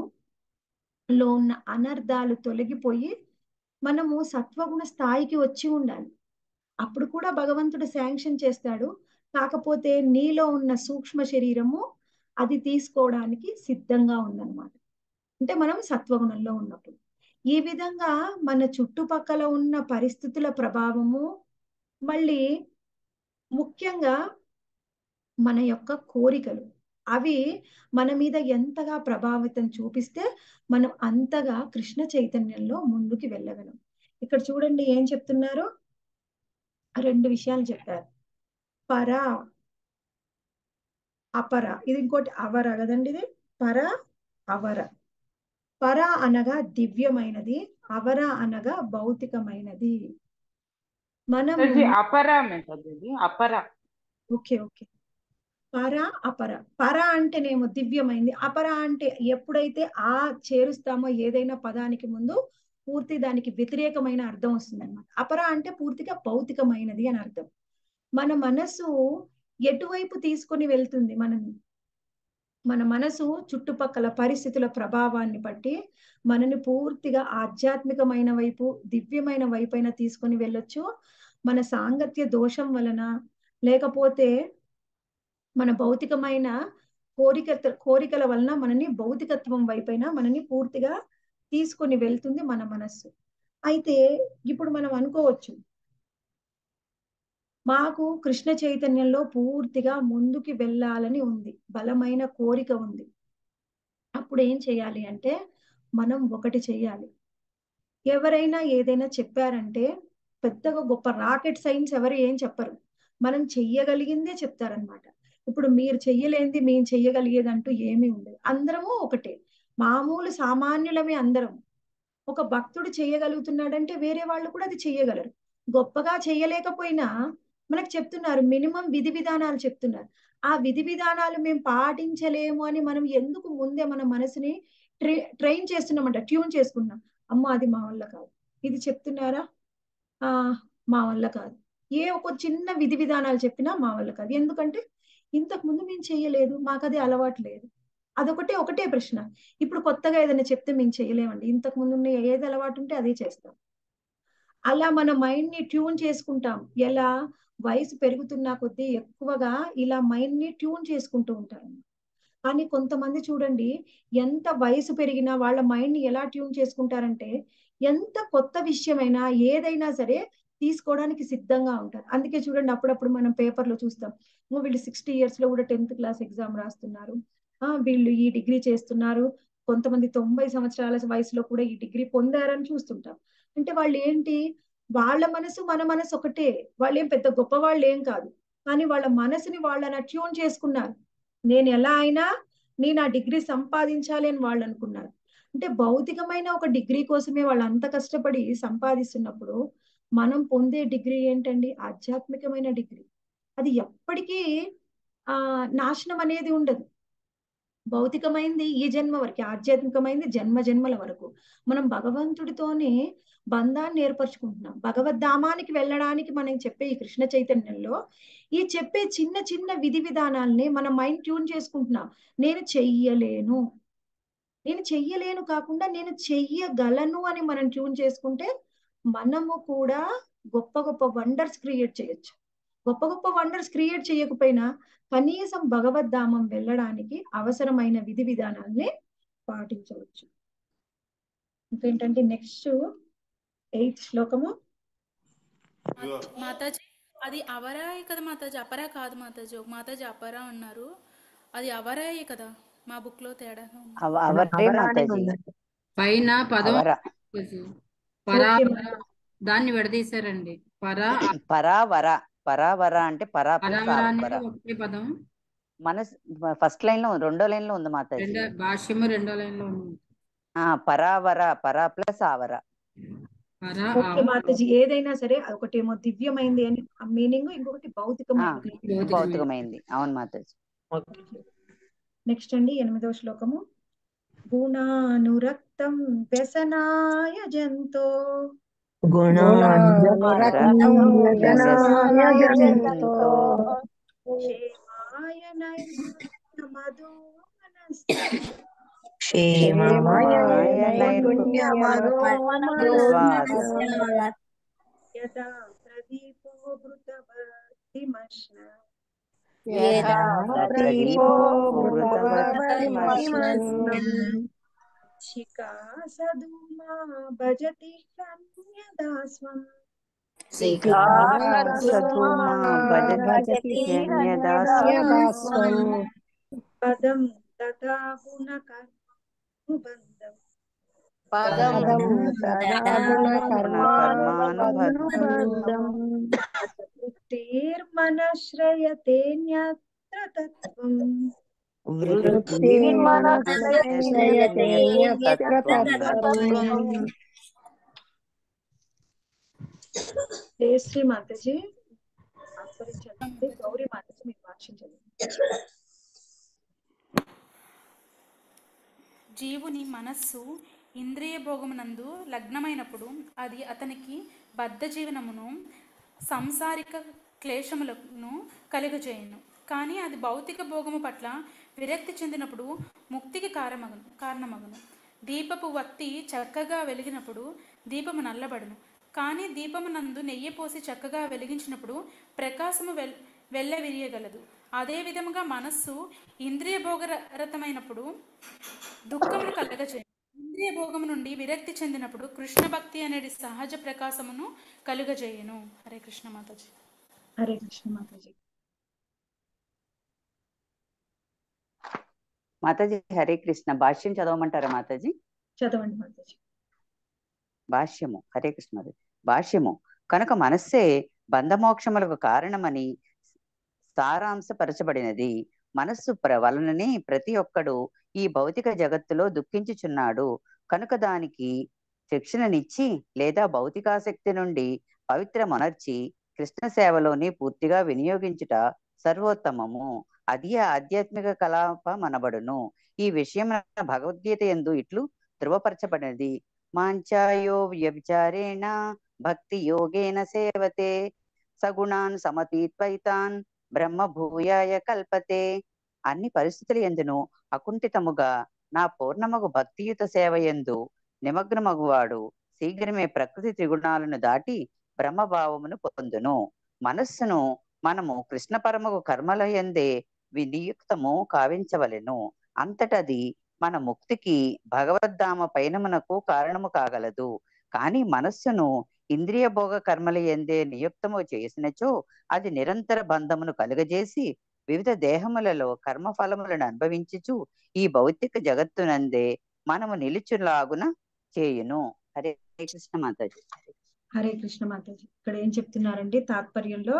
లో ఉన్న అనర్థాలు తొలగిపోయి మనము సత్వగుణ స్థాయికి వచ్చి ఉండాలి, అప్పుడు కూడా భగవంతుడు శాంక్షన్ చేస్తాడు. కాకపోతే నీలో ఉన్న సూక్ష్మ శరీరము అది తీసుకోవడానికి సిద్ధంగా ఉందన్నమాట. అంటే మనం సత్వగుణంలో ఉన్నప్పుడు. ఈ విధంగా మన చుట్టుపక్కల ఉన్న పరిస్థితుల ప్రభావము, మళ్ళీ ముఖ్యంగా మన యొక్క కోరికలు, అవి మన మీద ఎంతగా ప్రభావితం చూపిస్తే మనం అంతగా కృష్ణ చైతన్యంలో ముందుకు వెళ్ళగలం. ఇక్కడ చూడండి ఏం చెప్తున్నారు, రెండు విషయాలు చెప్పారు, పర అపర, ఇది ఇంకోటి అవర కదండి, ఇది పర అవర. పర అనగా దివ్యమైనది, అవర అనగా భౌతికమైనది. మనము అపరా మెథడ్ ఇది అపరా. ఓకే ఓకే, పర అపర. పర అంటేనేమో దివ్యమైంది, అపర అంటే ఎప్పుడైతే ఆ చేరుస్తామో ఏదైనా పదానికి ముందు పూర్తి దానికి వ్యతిరేకమైన అర్థం వస్తుంది అనమాట. అపర అంటే పూర్తిగా భౌతికమైనది అని అర్థం. మన మనసు ఎటువైపు తీసుకొని వెళ్తుంది మనని, మన మనసు చుట్టుపక్కల పరిస్థితుల ప్రభావాన్ని బట్టి మనని పూర్తిగా ఆధ్యాత్మికమైన వైపు, దివ్యమైన వైపైన తీసుకొని వెళ్ళొచ్చు. మన సాంగత్య దోషం వలన, లేకపోతే మన భౌతికమైన కోరికల వలన మనని భౌతికత్వం వైపైన మనని పూర్తిగా తీసుకొని వెళ్తుంది మన మనస్సు. అయితే ఇప్పుడు మనం అనుకోవచ్చు, మాకు కృష్ణ చైతన్యంలో పూర్తిగా ముందుకి వెళ్ళాలని ఉంది, బలమైన కోరిక ఉంది. అప్పుడు ఏం చేయాలి అంటే మనం ఒకటి చేయాలి. ఎవరైనా ఏదైనా చెప్పారంటే పెద్దగా గొప్ప రాకెట్ సైన్స్ ఎవరు ఏం చెప్పరు, మనం చెయ్యగలిగిందే చెప్తారనమాట. ఇప్పుడు మీరు చెయ్యలేనిది మేము చెయ్యగలిగేది అంటూ ఏమీ ఉండదు. అందరము ఒకటే, మామూలు సామాన్యులమే అందరం. ఒక భక్తుడు చేయగలుగుతున్నాడంటే వేరే వాళ్ళు కూడా అది చెయ్యగలరు. గొప్పగా చేయలేకపోయినా మనకు చెప్తున్నారు, మినిమం విధి విధానాలు చెప్తున్నారు. ఆ విధి విధానాలు మేము పాటించలేము అని మనం ఎందుకు ముందే మన మనసుని ట్రైన్ చేస్తున్నామంట, ట్యూన్ చేసుకున్నాం. అమ్మ అది మా వల్ల కాదు, ఇది చెప్తున్నారా, ఆ మా వల్ల కాదు. ఏ ఒక చిన్న విధి విధానాలు చెప్పినా మా వల్ల కాదు. ఎందుకంటే ఇంతకు ముందు మేము చెయ్యలేదు, మాకు అది అలవాటు లేదు. ఒకటే ప్రశ్న. ఇప్పుడు కొత్తగా ఏదైనా చెప్తే మేము చేయలేమండి, ఇంతకు ముందు ఉన్న ఏది అలవాటు ఉంటే అదే చేస్తాం. అలా మన మైండ్ ని ట్యూన్ చేసుకుంటాం. ఎలా? వయసు పెరుగుతున్న కొద్దీ ఎక్కువగా ఇలా మైండ్ ని ట్యూన్ చేసుకుంటూ ఉంటారు. కానీ కొంతమంది చూడండి, ఎంత వయసు పెరిగినా వాళ్ళ మైండ్ ని ఎలా ట్యూన్ చేసుకుంటారంటే ఎంత కొత్త విషయమైనా ఏదైనా సరే తీసుకోవడానికి సిద్ధంగా ఉంటారు. అందుకే చూడండి, అప్పుడప్పుడు మనం పేపర్లో చూస్తాం, వీళ్ళు 60 years లో కూడా 10th క్లాస్ ఎగ్జామ్ రాస్తున్నారు, వీళ్ళు ఈ డిగ్రీ చేస్తున్నారు, కొంతమంది 90 సంవత్సరాల వయసులో కూడా ఈ డిగ్రీ పొందారని చూస్తుంటాం. అంటే వాళ్ళు ఏంటి, వాళ్ళ మనసు మన మనసు ఒకటే, వాళ్ళు ఏం పెద్ద గొప్ప వాళ్ళు ఏం కాదు, కానీ వాళ్ళ మనసుని వాళ్ళని ట్యూన్ చేసుకున్నారు. నేను ఎలా అయినా నేను ఆ డిగ్రీ సంపాదించాలి అని వాళ్ళు అనుకున్నారు. అంటే భౌతికమైన ఒక డిగ్రీ కోసమే వాళ్ళు అంత కష్టపడి సంపాదిస్తున్నప్పుడు మనం పొందే డిగ్రీ ఏంటండి? ఆధ్యాత్మికమైన డిగ్రీ. అది ఎప్పటికీ నాశనం అనేది ఉండదు. భౌతికమైంది ఈ జన్మ వరకు, ఆధ్యాత్మికమైంది జన్మ జన్మల వరకు. మనం భగవంతుడితోనే బంధాన్ని ఏర్పరచుకుంటున్నాం. భగవద్ధామానికి వెళ్ళడానికి మనం చెప్పే ఈ కృష్ణ చైతన్యంలో ఈ చెప్పే చిన్న చిన్న విధి విధానాల్ని మన మైండ్ ట్యూన్ చేసుకుంటున్నాం. నేను చెయ్యలేను కాకుండా నేను చెయ్యగలను అని మనం ట్యూన్ చేసుకుంటే మనము కూడా గొప్ప గొప్ప వండర్స్ క్రియేట్ చేయొచ్చు. గొప్ప గొప్ప వండర్స్ క్రియేట్ చేయకపోయినా కనీసం భగవద్ధామం వెళ్ళడానికి అవసరమైన విధి విధానాల్ని పాటించవచ్చు. ఇంకేంటంటే నెక్స్ట్ 8th శ్లోకము. మాతాజీ అది అవరాయే కదా మాతాజీ, అపరా కాదు మాతాజీ. ఒక మాతాజీ అపరా అన్నారు, అది అవరాయే కదా, మా బుక్ లో తేడా ఉంది. అవరే మాతాజీ, పైన పదం అవర పరా ఓకే దాన్ని విడదీశారండి. పరావర. పరావర అంటే పరా ప్లస్ పరావర ఆవర. అనేది ఒకటే పదం. మన ఫస్ట్ లైన్ లో, రెండో లైన్ లో ఉంది మాతాజీ. భాష్యము రెండో లైన్ లో ఉంది. పరావర, పరా ప్లస్ ఆవర. ఓకే మాతాజీ, ఏదైనా సరే ఒకటేమో దివ్యమైంది అని మీనింగ్, ఇంకొకటి భౌతికమైంది. భౌతికమైంది, అవును మాతాజీ. నెక్స్ట్ అండి 8వ శ్లోకము. గుణానురక్తం వ్యసనాయ జంతో క్షేమాయ నైర్మదో యదా ప్రదీపో భృతవర్తిమశ్న శిఖా సధూమా భజతి హ్యన్యదాస్వం. పదం తదా గుణకర్మానుబంధం. వృత్తిర్మనశ్రయతేన్యత్ర తత్వం. జయశ్రీ మాతాజీ ఆస్వాదించండి. గౌరీ మాతాజీ మీరు భాషించండి. జీవుని మనస్సు ఇంద్రియ భోగమునందు లగ్నమైనప్పుడు అది అతనికి బద్ధ జీవనమును సంసారిక క్లేశములను కలుగజేయును. కానీ అది భౌతిక భోగము పట్ల విరక్తి చెందినప్పుడు ముక్తికి కారణమగును. దీపపు వత్తి చక్కగా వెలిగినప్పుడు దీపము నల్లబడును. కానీ దీపమునందు నెయ్యి పోసి చక్కగా వెలిగించినప్పుడు ప్రకాశము వెళ్ళవిరియగలదు. అదే విధముగా మనస్సు ఇంద్రియ భోగరతమైనప్పుడు దుఃఖమును కలగచేయును. ఇంద్రియ భోగము నుండి విరక్తి చెందినప్పుడు కృష్ణ భక్తి అనేది సహజ ప్రకాశమును కలుగజేయును. హరే కృష్ణ మాతాజీ. హరే కృష్ణ మాతాజీ. మాతాజీ హరే కృష్ణ. భాష్యం చదవమంటారా మాతాజీ? చదవండి మాతాజీ. భాష్యము. హరే కృష్ణ మాతాజీ. భాష్యము. కనుక మనస్సే బంధమోక్షములకు కారణమని సారాంశపరచబడినది. మనస్సు వలననే ప్రతి ఒక్కడు ఈ భౌతిక జగత్తులో దుఃఖించుచున్నాడు. కనుక దానికి శిక్షణనిచ్చి లేదా భౌతికాసక్తి నుండి పవిత్రమనర్చి కృష్ణ సేవలోని పూర్తిగా వినియోగించుట సర్వోత్తమము. అది ఆధ్యాత్మిక కలాపమనబడును. ఈ విషయం భగవద్గీత యందు ఇట్లు ధృవపరచబడినది. మాంచాయో వ్యభిచారేణ భక్తి యోగేన సేవతే సగుణాన్ సమతీత్వైతాన్ బ్రహ్మ భూయాయ కల్పతే. అన్ని పరిస్థితుల యందును అకుంఠితముగా నా పూర్ణమగు భక్తియుత సేవ యందు నిమగ్నమగువాడు శీఘ్రమే ప్రకృతి త్రిగుణాలను దాటి బ్రహ్మభావమును పొందును. మనస్సును మనము కృష్ణ పరమగు కర్మల యందే వినియుక్తము కావించవలెను. అంతటది మన ముక్తికి భగవద్ధామ పయనమునకు కారణము కాగలదు. కానీ మనస్సును ఇంద్రియ భోగ కర్మల యందే నియుక్తము చేసినచో అది నిరంతర బంధమును కలుగజేసి వివిధ దేహములలో కర్మ ఫలములను అనుభవించుచు ఈ భౌతిక జగత్తునందే మనము నిలుచులాగున చేయును. హరే కృష్ణ మాతాజీ. హరే కృష్ణ మాతాజీ. ఇక్కడ ఏం చెప్తున్నారండి తాత్పర్యంలో?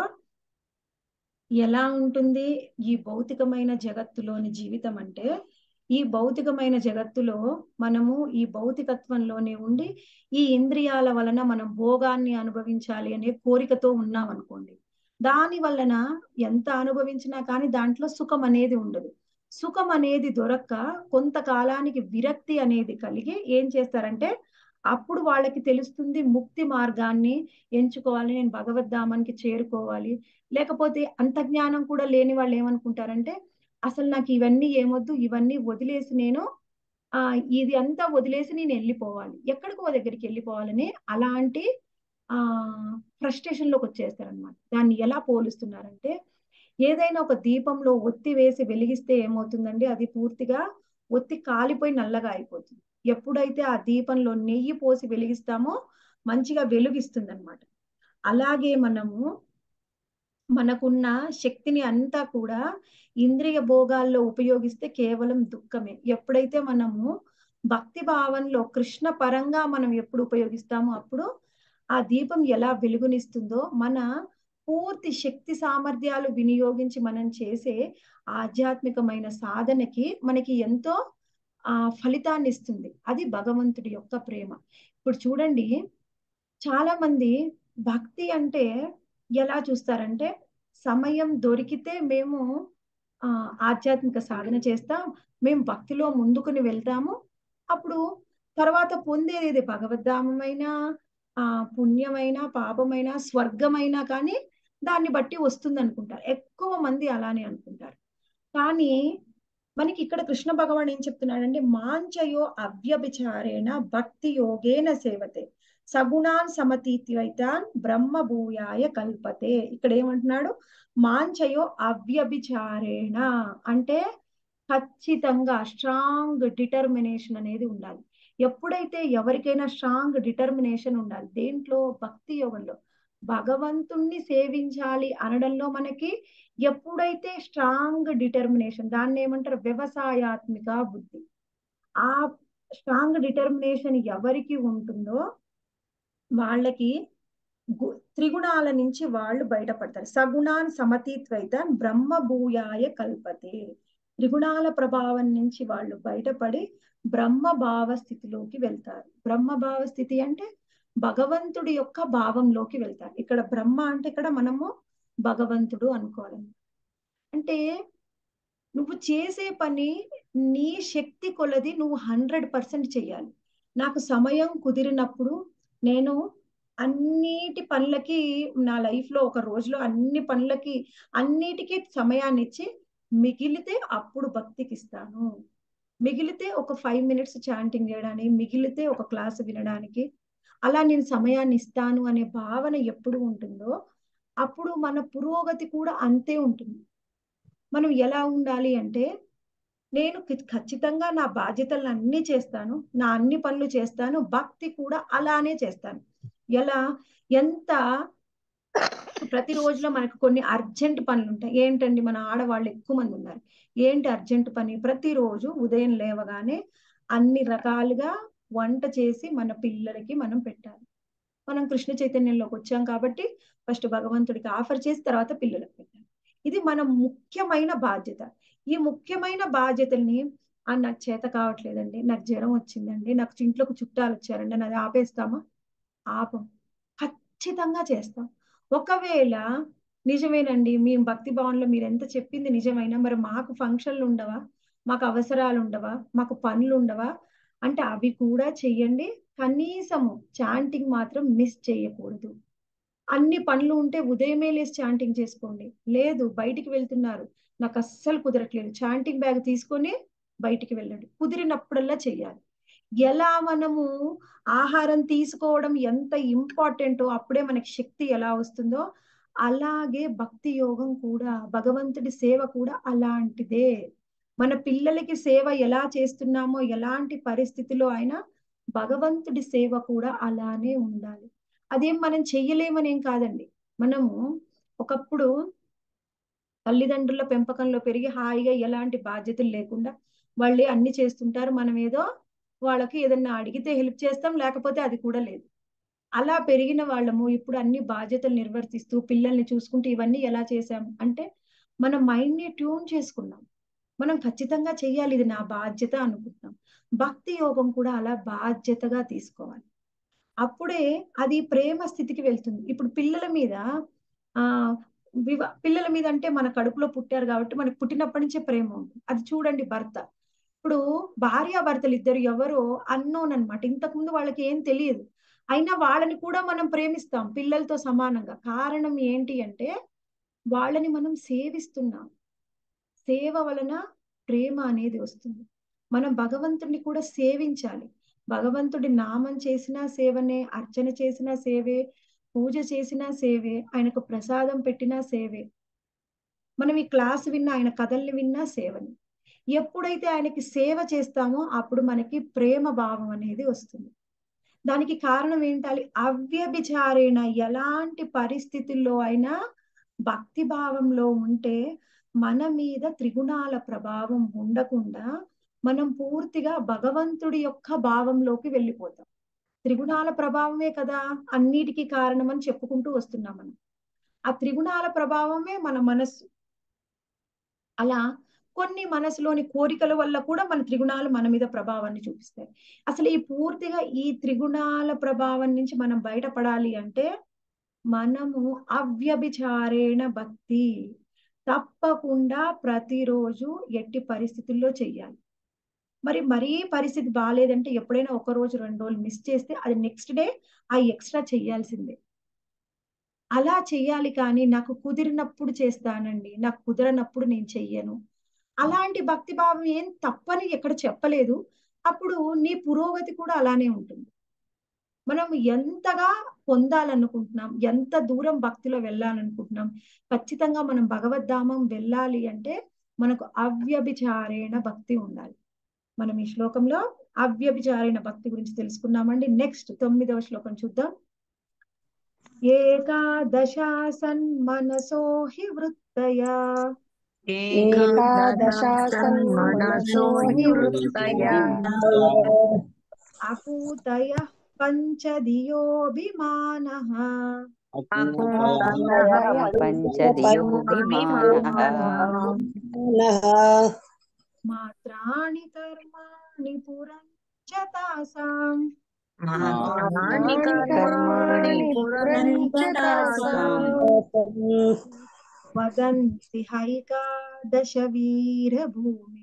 ఎలా ఉంటుంది ఈ భౌతికమైన జగత్తులోని జీవితం అంటే, ఈ భౌతికమైన జగత్తులో మనము ఈ భౌతికత్వంలోనే ఉండి ఈ ఇంద్రియాల వలన మనం భోగాన్ని అనుభవించాలి అనే కోరికతో ఉన్నాం అనుకోండి. దాని వలన ఎంత అనుభవించినా కానీ దాంట్లో సుఖం అనేది ఉండదు. సుఖం అనేది దొరక్క కొంతకాలానికి విరక్తి అనేది కలిగి ఏం చేస్తారంటే అప్పుడు వాళ్ళకి తెలుస్తుంది ముక్తి మార్గాన్ని ఎంచుకోవాలి, నేను భగవద్ధామానికి చేరుకోవాలి. లేకపోతే అంత జ్ఞానం కూడా లేని వాళ్ళు ఏమనుకుంటారంటే అసలు నాకు ఇవన్నీ ఏమొద్దు, ఇవన్నీ వదిలేసి నేను ఇది అంతా వదిలేసి నేను వెళ్ళిపోవాలి, ఎక్కడికో దగ్గరికి వెళ్ళిపోవాలని అలాంటి ఫ్రస్ట్రేషన్ లోకి వచ్చేస్తారనమాట. దాన్ని ఎలా పోలుస్తున్నారంటే, ఏదైనా ఒక దీపంలో ఒత్తి వేసి వెలిగిస్తే ఏమవుతుందండి, అది పూర్తిగా ఒత్తి కాలిపోయి నల్లగా అయిపోతుంది. ఎప్పుడైతే ఆ దీపంలో నెయ్యి పోసి వెలిగిస్తామో మంచిగా వెలుగిస్తుంది అనమాట. అలాగే మనము మనకున్న శక్తిని అంతా కూడా ఇంద్రియ భోగాల్లో ఉపయోగిస్తే కేవలం దుఃఖమే. ఎప్పుడైతే మనము భక్తి భావంలో కృష్ణ పరంగా మనం ఎప్పుడు ఉపయోగిస్తామో అప్పుడు ఆ దీపం ఎలా వెలుగునిస్తుందో మన పూర్తి శక్తి సామర్థ్యాలు వినియోగించి మనం చేసే ఆధ్యాత్మికమైన సాధనకి మనకి ఎంతో ఫలితాన్ని ఇస్తుంది. అది భగవంతుడి యొక్క ప్రేమ. ఇప్పుడు చూడండి, చాలా మంది భక్తి అంటే ఎలా చూస్తారంటే, సమయం దొరికితే మేము ఆధ్యాత్మిక సాధన చేస్తాం, మేము భక్తిలో ముందుకుని వెళ్తాము, అప్పుడు తర్వాత పొందేది భగవద్ధామమైనా పుణ్యమైనా పాపమైనా స్వర్గమైనా కానీ దాన్ని బట్టి వస్తుంది అనుకుంటారు. ఎక్కువ మంది అలానే అనుకుంటారు. కానీ మనకి ఇక్కడ కృష్ణ భగవాన్ ఏం చెప్తున్నాడంటే, మాంచయో అవ్యభిచారేణ భక్తి యోగేన సేవతే సగుణాన్ సమతీత్వైతాన్ బ్రహ్మ భూయాయ కల్పతే. ఇక్కడ ఏమంటున్నాడు? మాంచయో అవ్యభిచారేణ అంటే ఖచ్చితంగా స్ట్రాంగ్ డిటర్మినేషన్ అనేది ఉండాలి. ఎప్పుడైతే ఎవరికైనా స్ట్రాంగ్ డిటర్మినేషన్ ఉండాలి దేంట్లో? భక్తి యోగంలో. భగవంతుణ్ణి సేవించాలి అనడంలో మనకి ఎప్పుడైతే స్ట్రాంగ్ డిటర్మినేషన్, దాన్ని ఏమంటారు? వ్యవసాయాత్మిక బుద్ధి. ఆ స్ట్రాంగ్ డిటర్మినేషన్ ఎవరికి ఉంటుందో వాళ్ళకి త్రిగుణాల నుంచి వాళ్ళు బయటపడతారు. సగుణాన్ సమతీత్వైతాన్ బ్రహ్మ భూయాయ కల్పతే. త్రిగుణాల ప్రభావం నుంచి వాళ్ళు బయటపడి బ్రహ్మ భావ స్థితిలోకి వెళ్తారు. బ్రహ్మ భావ స్థితి అంటే భగవంతుడి యొక్క భావంలోకి వెళ్తారు. ఇక్కడ బ్రహ్మ అంటే ఇక్కడ మనము భగవంతుడు అనుకోవాలి. అంటే నువ్వు చేసే పని నీ శక్తి కొలది నువ్వు 100% చెయ్యాలి. నాకు సమయం కుదిరినప్పుడు నేను అన్నిటి పనులకి నా లైఫ్‌లో ఒక రోజులో అన్ని పనులకి అన్నిటికి సమయాన్నిచ్చి మిగిలితే అప్పుడు భక్తికిస్తాను. మిగిలితే ఒక 5 మినిట్స్ చాంటింగ్ చేయడానికి, మిగిలితే ఒక క్లాస్ వినడానికి, అలా నేను సమయాన్ని ఇస్తాను అనే భావన ఎప్పుడు ఉంటుందో, అప్పుడు మన పురోగతి కూడా అంతే ఉంటుంది. మనం ఎలా ఉండాలి అంటే, నేను ఖచ్చితంగా నా బాధ్యతలన్నీ చేస్తాను. నా అన్ని పనులు చేస్తాను. భక్తి కూడా అలానే చేస్తాను. ఎలా? ఎంత ప్రతి రోజులో మనకు కొన్ని అర్జెంట్ పనులుంటాయి. ఏంటండి మన ఆడవాళ్ళు ఎక్కువ మంది ఉన్నారు. ఏంటి అర్జెంట్ పని? ప్రతిరోజు ఉదయం లేవగానే అన్ని రకాలుగా వంట చేసి మన పిల్లలకి మనం పెట్టాలి. మనం కృష్ణ చైతన్యంలోకి వచ్చాం కాబట్టి ఫస్ట్ భగవంతుడికి ఆఫర్ చేసి తర్వాత పిల్లలకు పెట్టాలి. ఇది మన ముఖ్యమైన బాధ్యత. ఈ ముఖ్యమైన బాధ్యతల్ని నాకు చేత కావట్లేదండి, నాకు జ్వరం వచ్చిందండి, నాకు ఇంట్లోకి చుట్టాలు వచ్చారండి అని అది ఆపేస్తామా? ఆపం. ఖచ్చితంగా చేస్తాం. ఒకవేళ నిజమేనండి, మేము భక్తి భావనలో మీరు ఎంత చెప్పింది నిజమైనా మరి మాకు ఫంక్షన్లు ఉండవా? మాకు అవసరాలు ఉండవా? మాకు పనులు ఉండవా? అంటే అవి కూడా చెయ్యండి. కనీసము చాంటింగ్ మాత్రం మిస్ చేయకూడదు. అన్ని పనులు ఉంటే ఉదయమే లేసి చాంటింగ్ చేసుకోండి. లేదు బయటికి వెళ్తున్నారు, నాకు అస్సలు కుదరట్లేదు, చాంటింగ్ బ్యాగ్ తీసుకొని బయటికి వెళ్ళండి. కుదిరినప్పుడల్లా చెయ్యాలి. ఎలా మనము ఆహారం తీసుకోవడం ఎంత ఇంపార్టెంటో అప్పుడే మనకి శక్తి ఎలా వస్తుందో, అలాగే భక్తి యోగం కూడా, భగవంతుడి సేవ కూడా అలాంటిదే. మన పిల్లలకి సేవ ఎలా చేస్తున్నామో ఎలాంటి పరిస్థితిలో అయినా భగవంతుడి సేవ కూడా అలానే ఉండాలి. అదేం మనం చెయ్యలేమనేం కాదండి. మనము ఒకప్పుడు తల్లిదండ్రుల పెంపకంలో పెరిగి హాయిగా ఎలాంటి బాధ్యతలు లేకుండా వాళ్ళే అన్ని చేస్తుంటారు. మనం ఏదో వాళ్ళకి ఏదన్నా అడిగితే హెల్ప్ చేస్తాం, లేకపోతే అది కూడా లేదు. అలా పెరిగిన వాళ్ళము ఇప్పుడు అన్ని బాధ్యతలు నిర్వర్తిస్తూ పిల్లల్ని చూసుకుంటూ ఇవన్నీ ఎలా చేసాం అంటే మన మైండ్ ని ట్యూన్ చేసుకున్నాం. మనం ఖచ్చితంగా చెయ్యాలి, ఇది నా బాధ్యత అనుకుంటున్నాం. భక్తి యోగం కూడా అలా బాధ్యతగా తీసుకోవాలి. అప్పుడే అది ప్రేమ స్థితికి వెళ్తుంది. ఇప్పుడు పిల్లల మీద ఆ పిల్లల మీద అంటే మన కడుపులో పుట్టారు కాబట్టి మనకు పుట్టినప్పటి నుంచే ప్రేమ ఉంటుంది. అది చూడండి భర్త. ఇప్పుడు భార్యాభర్తలు ఇద్దరు ఎవరో అన్నోన్ అన్నమాట. ఇంతకుముందు వాళ్ళకి ఏం తెలియదు. అయినా వాళ్ళని కూడా మనం ప్రేమిస్తాం పిల్లలతో సమానంగా. కారణం ఏంటి అంటే వాళ్ళని మనం సేవిస్తున్నాం. సేవ వలన ప్రేమ అనేది వస్తుంది. మనం భగవంతుడిని కూడా సేవించాలి. భగవంతుడి నామం చేసినా సేవనే, అర్చన చేసినా సేవే, పూజ చేసినా సేవే, ఆయనకు ప్రసాదం పెట్టినా సేవే. మనం ఈ క్లాస్ విన్నా, ఆయన కథల్ని విన్నా సేవని. ఎప్పుడైతే ఆయనకి సేవ చేస్తామో అప్పుడు మనకి ప్రేమ భావం అనేది వస్తుంది. దానికి కారణం ఏంటాలి? అవ్యభిచారేణ, ఎలాంటి పరిస్థితుల్లో అయినా భక్తి భావంలో ఉంటే మన మీద త్రిగుణాల ప్రభావం ఉండకుండా మనం పూర్తిగా భగవంతుడి యొక్క భావంలోకి వెళ్ళిపోతాం. త్రిగుణాల ప్రభావమే కదా అన్నిటికీ కారణం అని చెప్పుకుంటూ వస్తున్నాం మనం. ఆ త్రిగుణాల ప్రభావమే మన మనస్సు. అలా కొన్ని మనసులోని కోరికల వల్ల కూడా మన త్రిగుణాలు మన మీద ప్రభావాన్ని చూపిస్తాయి. అసలు ఈ పూర్తిగా ఈ త్రిగుణాల ప్రభావం నుంచి మనం బయటపడాలి అంటే మనము అవ్యభిచారేణ భక్తి తప్పకుండా ప్రతిరోజు ఎట్టి పరిస్థితుల్లో చెయ్యాలి. మరీ పరిస్థితి బాలేదంటే ఎప్పుడైనా ఒక రోజు 2 రోజులు మిస్ చేస్తే అది నెక్స్ట్ డే ఆ ఎక్స్ట్రా చెయ్యాల్సిందే. అలా చెయ్యాలి కానీ నాకు కుదిరినప్పుడు చేస్తానండి, నాకు కుదరనప్పుడు నేను చెయ్యను. అలాంటి భక్తి భావం ఏం తప్పని ఎక్కడ చెప్పలేదు. అప్పుడు నీ పురోగతి కూడా అలానే ఉంటుంది. మనం ఎంతగా పొందాలనుకుంటున్నాం, ఎంత దూరం భక్తిలో వెళ్ళాలనుకుంటున్నాం, ఖచ్చితంగా మనం భగవద్ధామం వెళ్ళాలి అంటే మనకు అవ్యభిచారేణ భక్తి ఉండాలి. మనం ఈ శ్లోకంలో అవ్యభిచారేణ భక్తి గురించి తెలుసుకున్నామండి. నెక్స్ట్ 9వ శ్లోకం చూద్దాం. ఏకాదశాసన్ మనసో హి వృత్తయా ఏకాదశాసన్ మనసో హి వృత్తయా అకూతయః పంచదియోభిమానః మాత్రాణి కర్మాణి పురంచ తాసాం వదంతి హైకాదశీం దశ వీర భూమి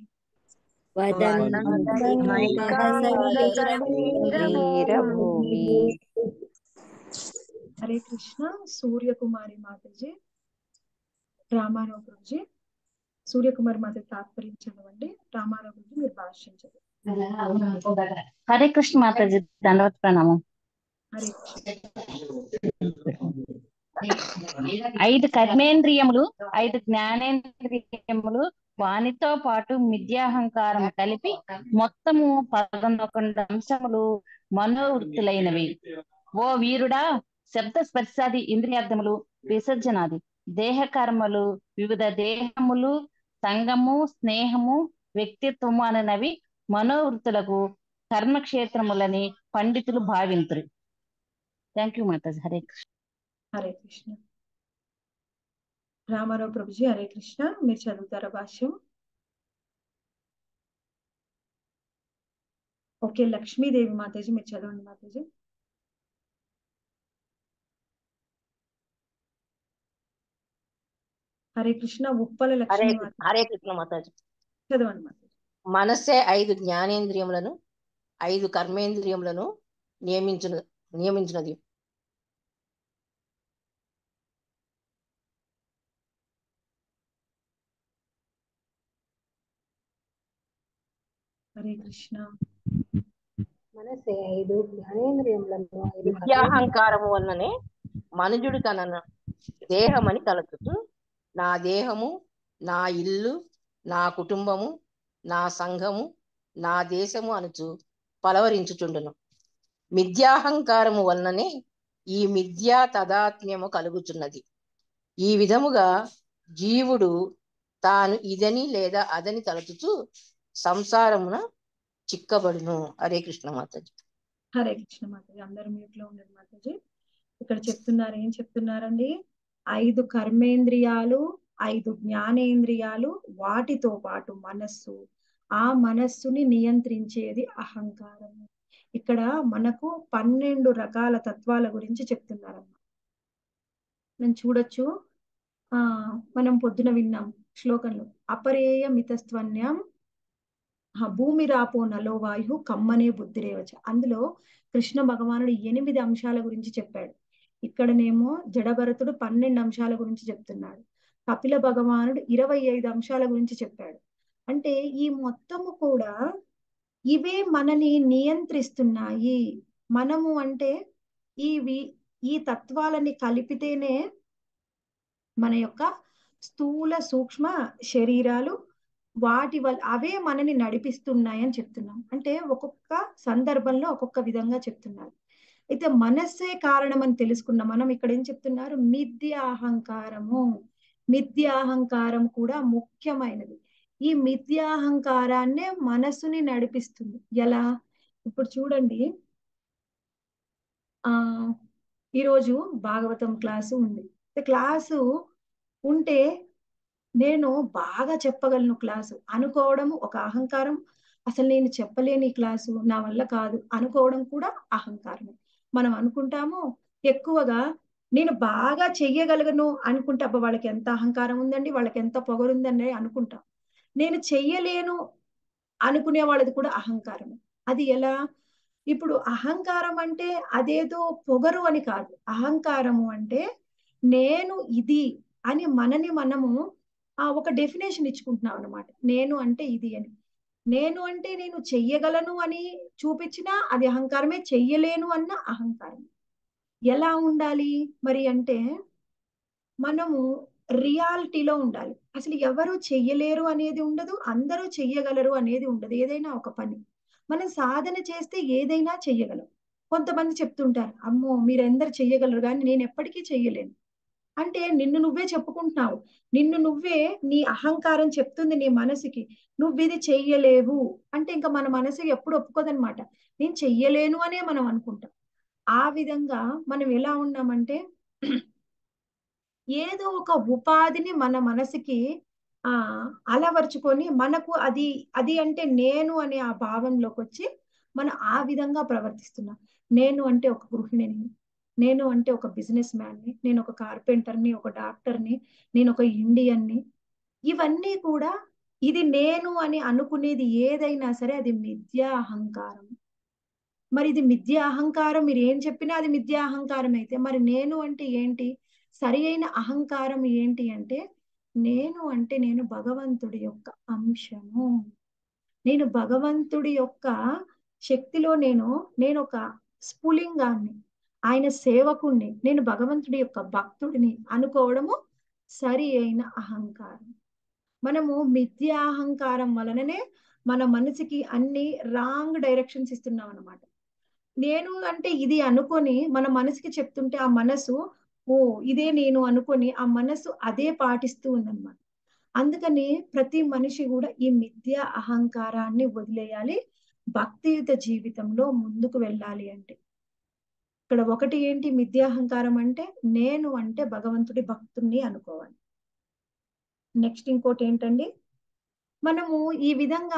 వదంతి మైకా దశ వీరభూమి. హరే కృష్ణ. సూర్యకుమారి మాతాజీ, రామారావు గురుజీ. సూర్యకుమారి మాతాజీ తాత్పర్యం చదవండి. రామారావు గురుజీ మీరు భాష్యం చదవండి. హరే కృష్ణ మాతాజీ, దండవత్ ప్రణామం. హరే కృష్ణ. 5 కర్మేంద్రియములు 5 జ్ఞానేంద్రియములు వానితో పాటు మిథ్యాహంకారం కలిపి మొత్తము 11 అంశములు మనోవృత్తులైనవి. ఓ వీరుడా, శబ్ద స్పర్శాది ఇంద్రియార్థములు విసర్జనాది దేహ కర్మలు వివిధ దేహములు సంగము స్నేహము వ్యక్తిత్వము అననవి మనోవృత్తులకు కర్మక్షేత్రములని పండితులు భావింతురు. Thank you Mataji. హరే కృష్ణ. హరే కృష్ణ. రామారావు ప్రభుజీ హరే కృష్ణ. మీరు చదువుతారా భాష్యం? ఓకే, లక్ష్మీదేవి మాతాజీ మీరు చదవండి మాతాజీ. హరే కృష్ణ. ఉప్పల లక్ష్మీ మాతాజీ హరే కృష్ణ మాతాజీ. చదవండి మాతాజీ. మనస్సే 5 జ్ఞానేంద్రియములను 5 కర్మేంద్రియములను నియమించినది. హరే కృష్ణ. మనసే 5 జ్ఞానేంద్రియములను 5 విద్యాహంకారము వలననే మనుజుడు తన దేహమని తలచుతూ నా దేహము, నా ఇల్లు, నా కుటుంబము, నా సంఘము, నా దేశము అనుచు పలవరించుచుండును. మిథ్యాహంకారము వలననే ఈ మిథ్యా తదాత్మ్యము కలుగుచున్నది. ఈ విధముగా జీవుడు తాను ఇదని లేదా అదని తలచుచు సంసారమున చిక్కబడును. హరే కృష్ణ మాతాజీ. హరే కృష్ణ మాతాజీ. అందరూ మ్యూట్ లో ఉండండి మాతాజీ. ఇక్కడ చెప్తున్నారు, ఏం చెప్తున్నారండి? 5 కర్మేంద్రియాలు 5 జ్ఞానేంద్రియాలు, వాటితో పాటు మనస్సు, ఆ మనస్సుని నియంత్రించేది అహంకారము. ఇక్కడ మనకు 12 రకాల తత్వాల గురించి చెప్తున్నారన్నమాట. మనం చూడొచ్చు. మనం పొద్దున విన్నాం శ్లోకంలో, అపరేయ మితస్త్వన్యం భూమి రాపో నలో వాయు కమ్మనే బుద్ధిరేవచ. అందులో కృష్ణ భగవానుడు 8 అంశాల గురించి చెప్పాడు. ఇక్కడనేమో జడభరతుడు 12 అంశాల గురించి చెప్తున్నాడు. కపిల భగవానుడు 25 అంశాల గురించి చెప్పాడు. అంటే ఈ మొత్తము కూడా ఇవే మనని నియంత్రిస్తున్నాయి. మనము అంటే ఈ తత్వాలని కలిపితేనే మన యొక్క స్థూల సూక్ష్మ శరీరాలు వాటి వల్ల అవే మనని నడిపిస్తున్నాయని చెప్తున్నాం. అంటే ఒక్కొక్క సందర్భంలో ఒక్కొక్క విధంగా చెప్తున్నారు. అయితే మనస్సే కారణం అని తెలుసుకున్నాం. మనం ఇక్కడ ఏం చెప్తున్నారు? మిథ్యాహంకారము. మిథ్యాహంకారం కూడా ముఖ్యమైనది. ఈ మిథ్యాహంకారాన్నే మనస్సుని నడిపిస్తుంది. ఎలా? ఇప్పుడు చూడండి, ఈరోజు భాగవతం క్లాసు ఉంది. క్లాసు ఉంటే నేను బాగా చెప్పగలను క్లాసు అనుకోవడం ఒక అహంకారం. అసలు నేను చెప్పలేని క్లాసు, నా వల్ల కాదు అనుకోవడం కూడా అహంకారమే. మనం అనుకుంటాము ఎక్కువగా నేను బాగా చెయ్యగలను అనుకుంటే, అబ్బా వాళ్ళకి ఎంత అహంకారం ఉందండి, వాళ్ళకి ఎంత పొగరుందండి అనుకుంటాం. నేను చెయ్యలేను అనుకునే వాళ్ళది కూడా అహంకారమే. అది ఎలా? ఇప్పుడు అహంకారం అంటే అదేదో పొగరు అని కాదు. అహంకారము అంటే నేను ఇది అని మనని మనము ఒక డెఫినేషన్ ఇచ్చుకుంటున్నాం అనమాట. నేను అంటే ఇది అని. నేను అంటే నేను చెయ్యగలను అని చూపించినా అది అహంకారమే, చెయ్యలేను అన్న అహంకారం. ఎలా ఉండాలి మరి అంటే మనము రియాలిటీలో ఉండాలి. అసలు ఎవరు చెయ్యలేరు అనేది ఉండదు, అందరూ చెయ్యగలరు అనేది ఉండదు. ఏదైనా ఒక పని మనం సాధన చేస్తే ఏదైనా చెయ్యగలం. కొంతమంది చెప్తుంటారు, అమ్మో మీరందరూ చెయ్యగలరు కానీ నేను ఎప్పటికీ చెయ్యలేను అంటే నిన్ను నువ్వే చెప్పుకుంటున్నావు. నిన్ను నువ్వే, నీ అహంకారం చెప్తుంది నీ మనసుకి నువ్వు ఇది చెయ్యలేవు అంటే. ఇంకా మన మనసు ఎప్పుడు ఒప్పుకోదనమాట. నేను చెయ్యలేను అనే మనం అనుకుంటాం. ఆ విధంగా మనం ఎలా ఉన్నామంటే ఏదో ఒక ఉపాధిని మన మనసుకి అలవర్చుకొని మనకు అది అంటే నేను అనే ఆ భావంలోకి వచ్చి మనం ఆ విధంగా ప్రవర్తిస్తున్నాం. నేను అంటే ఒక గృహిణిని, నేను అంటే ఒక బిజినెస్ మ్యాన్ని, నేను ఒక కార్పెంటర్ని, ఒక డాక్టర్ని, నేను ఒక ఇండియన్ని, ఇవన్నీ కూడా ఇది నేను అని అనుకునేది ఏదైనా సరే అది మిథ్యా అహంకారం. మరి ఇది మిథ్యా అహంకారం, మీరు ఏం చెప్పినా అది మిథ్యా అహంకారం అయితే మరి నేను అంటే ఏంటి? సరి అయిన అహంకారం ఏంటి అంటే నేను అంటే నేను భగవంతుడి యొక్క అంశము. నేను భగవంతుడి యొక్క శక్తిలో నేను ఒక స్ఫులింగాన్ని, ఆయన సేవకుణ్ణి, నేను భగవంతుడి యొక్క భక్తుడిని అనుకోవడము సరి అయిన అహంకారం. మనము మిథ్యా అహంకారం వలననే మన మనసుకి అన్ని రాంగ్ డైరెక్షన్స్ ఇస్తున్నాం అన్నమాట. నేను అంటే ఇది అనుకొని మన మనసుకి చెప్తుంటే ఆ మనసు ఓ ఇదే నేను అనుకొని ఆ మనసు అదే పాటిస్తూ ఉందన్నమాట. అందుకని ప్రతి మనిషి కూడా ఈ మిథ్యా అహంకారాన్ని వదిలేయాలి భక్తియుత జీవితంలో ముందుకు వెళ్ళాలి అంటే. ఇక్కడ ఒకటి ఏంటి మిథ్యా అహంకారం అంటే నేను అంటే భగవంతుడి భక్తుణ్ణి అనుకోవాలి. నెక్స్ట్ ఇంకోటి ఏంటండి, మనము ఈ విధంగా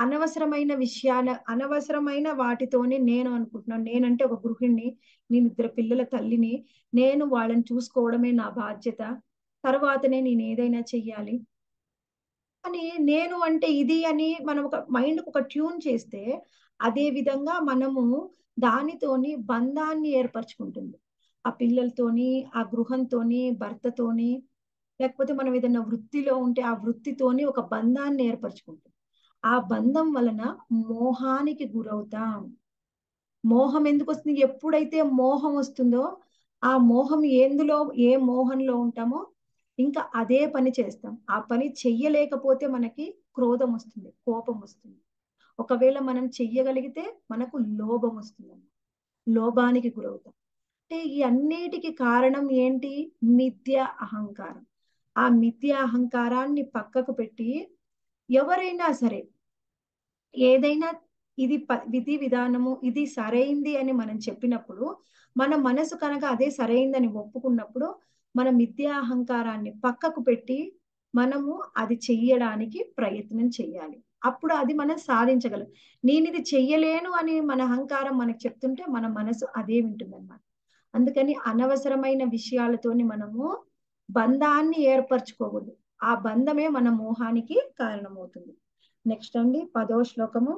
అనవసరమైన వాటితోనే నేను అనుకుంటున్నాను. నేనంటే ఒక గృహిణిని, నేను 2 పిల్లల తల్లిని, నేను వాళ్ళని చూసుకోవడమే నా బాధ్యత, తర్వాతనే నేను ఏదైనా చెయ్యాలి అని నేను అంటే ఇది అని మనం ఒక మైండ్కి ఒక ట్యూన్ చేస్తే అదే విధంగా మనము దానితోని బంధాన్ని ఏర్పరచుకుంటుంది. ఆ పిల్లలతోని, ఆ గృహంతోని, భర్తతోని, లేకపోతే మనం ఏదైనా వృత్తిలో ఉంటే ఆ వృత్తితోని ఒక బంధాన్ని ఏర్పరచుకుంటుంది. ఆ బంధం వలన మోహానికి గురవుతాం. మోహం ఎందుకు వస్తుంది? ఎప్పుడైతే మోహం వస్తుందో ఆ మోహం ఏ మోహంలో ఉంటామో ఇంకా అదే పని చేస్తాం. ఆ పని చెయ్యలేకపోతే మనకి క్రోధం వస్తుంది, కోపం వస్తుంది. ఒకవేళ మనం చెయ్యగలిగితే మనకు లోభం వస్తుంది, లోభానికి గురవుతాం. అంటే ఈ అన్నిటికి కారణం ఏంటి? మిథ్య అహంకారం. ఆ మిథ్య అహంకారాన్ని పక్కకు పెట్టి ఎవరైనా సరే ఏదైనా ఇది విధి విధానము ఇది సరైంది అని మనం చెప్పినప్పుడు మన మనసు కనుక అదే సరైందని ఒప్పుకున్నప్పుడు మన మిథ్యా అహంకారాన్ని పక్కకు పెట్టి మనము అది చెయ్యడానికి ప్రయత్నం చెయ్యాలి. అప్పుడు అది మనం సాధించగలం. నేను ఇది చెయ్యలేను అని మన అహంకారం మనకు చెప్తుంటే మన మనసు అదే వింటుందన్నమాట. అందుకని అనవసరమైన విషయాలతోని మనము బంధాన్ని ఏర్పరచుకోకూడదు. ఆ బంధమే మన మోహానికి కారణమవుతుంది. నెక్స్ట్ అండి 10వ శ్లోకము.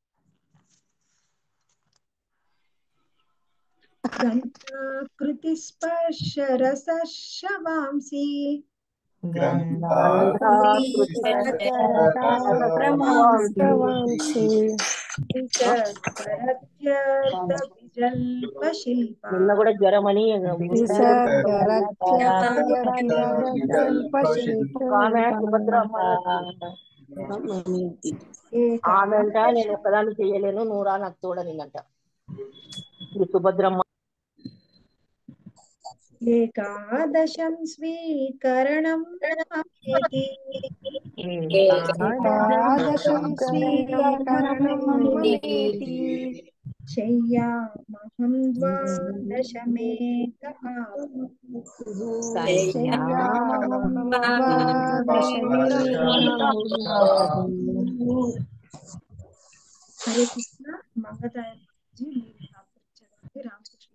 గంధాకృతి స్పర్శ రస శ్రవాంసి విజల్ప శిల్ప. నిన్న కూడా జ్వరమని ఆమె సుభద్రమ్మ ఆమె అంట నేను ఒక్కదాన్ని చెయ్యలేను, నూరా నాకు తోడనిందంట ఈ సుభద్రమ్మ. ఏకాదశం స్వీకరణం మమేతి శయ్యామహం ద్వాదశమేక ఆపు. హరే కృష్ణ. మంగతాయజీ మీరు చదవండి. రామకృష్ణ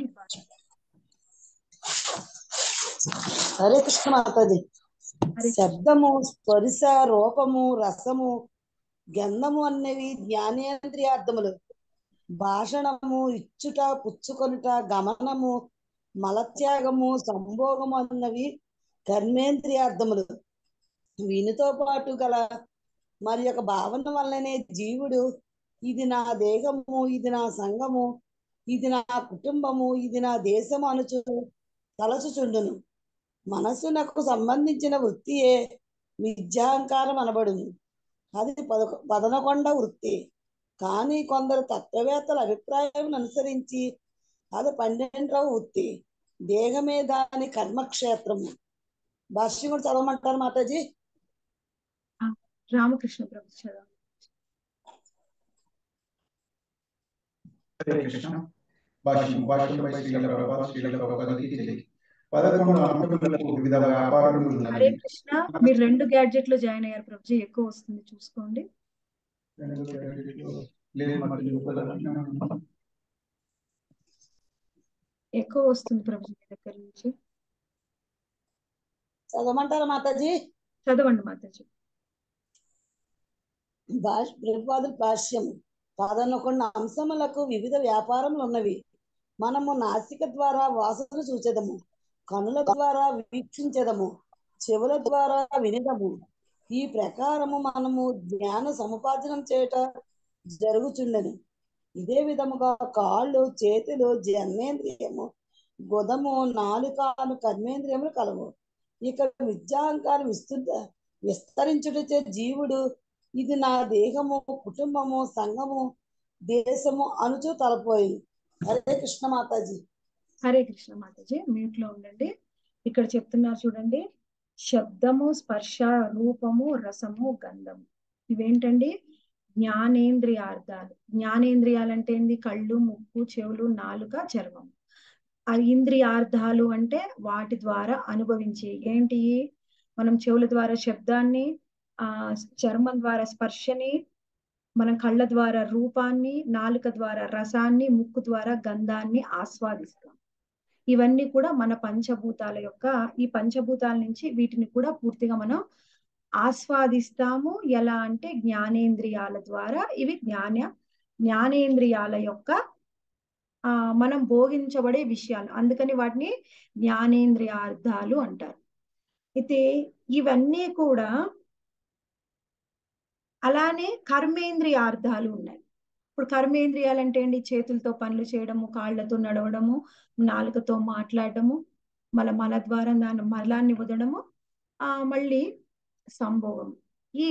హరే కృష్ణ మాతాజీ. శబ్దము, స్పర్శ, రూపము, రసము, గంధము అన్నవి జ్ఞానేంద్రియార్థములు. భాషణము, ఇచ్చుట, పుచ్చుకొనుట, గమనము, మలత్యాగము, సంభోగము అన్నవి కర్మేంద్రియార్థములు. వీనితో పాటు గల మరి యొక్క భావన వల్లనే జీవుడు ఇది నా దేహము, ఇది నా సంఘము, ఇది నా కుటుంబము, ఇది నా దేశము అనుచు తలచుచుండును. మనస్సునకు సంబంధించిన వృత్తియే మిథ్యాహంకారం అనబడును. అది పదనకొండ వృత్తి. కానీ కొందరు తత్వవేత్తల అభిప్రాయం అనుసరించి అది 12వ వృత్తి. దేహమే దాని కర్మక్షేత్రము. భాష్యం కూడా చదవమంటారు మాతాజీ? రామకృష్ణ ప్రభు చదవండి. హరే కృష్ణ. భాష్యంపై శ్రీల ప్రభుపాదులకి జై. 11 అంశములకు వివిధ వ్యాపారములు హరే ఉన్నవి. కృష్ణ. మీరు 2 గ్యాడ్జెట్లు జాయిన్ అయ్యారు ప్రభుజీ, ఎక్కువ వస్తుంది చూసుకోండి. ఎక్కువ వస్తుంది ప్రభుజీ మీ దగ్గర నుంచి. చదవమంటారా మాతాజీ? చదవండి మాతాజీ. ప్రభుపాదుల భాష్యం 11 అంశములకు వివిధ వ్యాపారములు ఉన్నవి. మనము నాసిక ద్వారా వాసన చూచెదము, కనుల ద్వారా వీక్షించెదము, చెవుల ద్వారా వినదము. ఈ ప్రకారము మనము జ్ఞాన సముపార్జనం చేయట జరుగుచుండెను. ఇదే విధముగా కాళ్ళు, చేతులు, జన్నేంద్రియము, గుదము, నాలుకాలు, కర్మేంద్రియములు కలవు. ఇక్కడ విద్యాంకారం విస్తరించుటచే జీవుడు ఇది నా దేహము, కుటుంబము, సంఘము, దేశము అనుచు తలపోయి. హరే కృష్ణ మాతాజీ. హరే కృష్ణ మాతాజీ. మ్యూట్ లో ఉండండి. ఇక్కడ చెప్తున్నారు చూడండి, శబ్దము, స్పర్శ, రూపము, రసము, గంధము, ఇవేంటండి? జ్ఞానేంద్రియార్థాలు. జ్ఞానేంద్రియాలు అంటే ఏంది? కళ్ళు, ముక్కు, చెవులు, నాలుక, చర్మం. ఆ ఇంద్రియార్థాలు అంటే వాటి ద్వారా అనుభవించే ఏంటి? మనం చెవుల ద్వారా శబ్దాన్ని, చర్మం ద్వారా స్పర్శని, మనం కళ్ళ ద్వారా రూపాన్ని, నాలుక ద్వారా రసాన్ని, ముక్కు ద్వారా గంధాన్ని ఆస్వాదిస్తాం. ఇవన్నీ కూడా మన పంచభూతాల యొక్క, ఈ పంచభూతాల నుంచి వీటిని కూడా పూర్తిగా మనం ఆస్వాదిస్తాము. ఎలా అంటే జ్ఞానేంద్రియాల ద్వారా. ఇవి జ్ఞానేంద్రియాల యొక్క మనం భోగించబడే విషయాలు, అందుకని వాటిని జ్ఞానేంద్రియార్థాలు అంటారు. అయితే ఇవన్నీ కూడా అలానే కర్మేంద్రియార్థాలు ఉన్నాయి. ఇప్పుడు కర్మేంద్రియాలు అంటే ఏంటి? చేతులతో పనులు చేయడము, కాళ్ళతో నడవడము, నాలుకతో మాట్లాడటము, మల ద్వారా దాని మలాన్ని వదలడము, మళ్ళీ సంభోగం. ఈ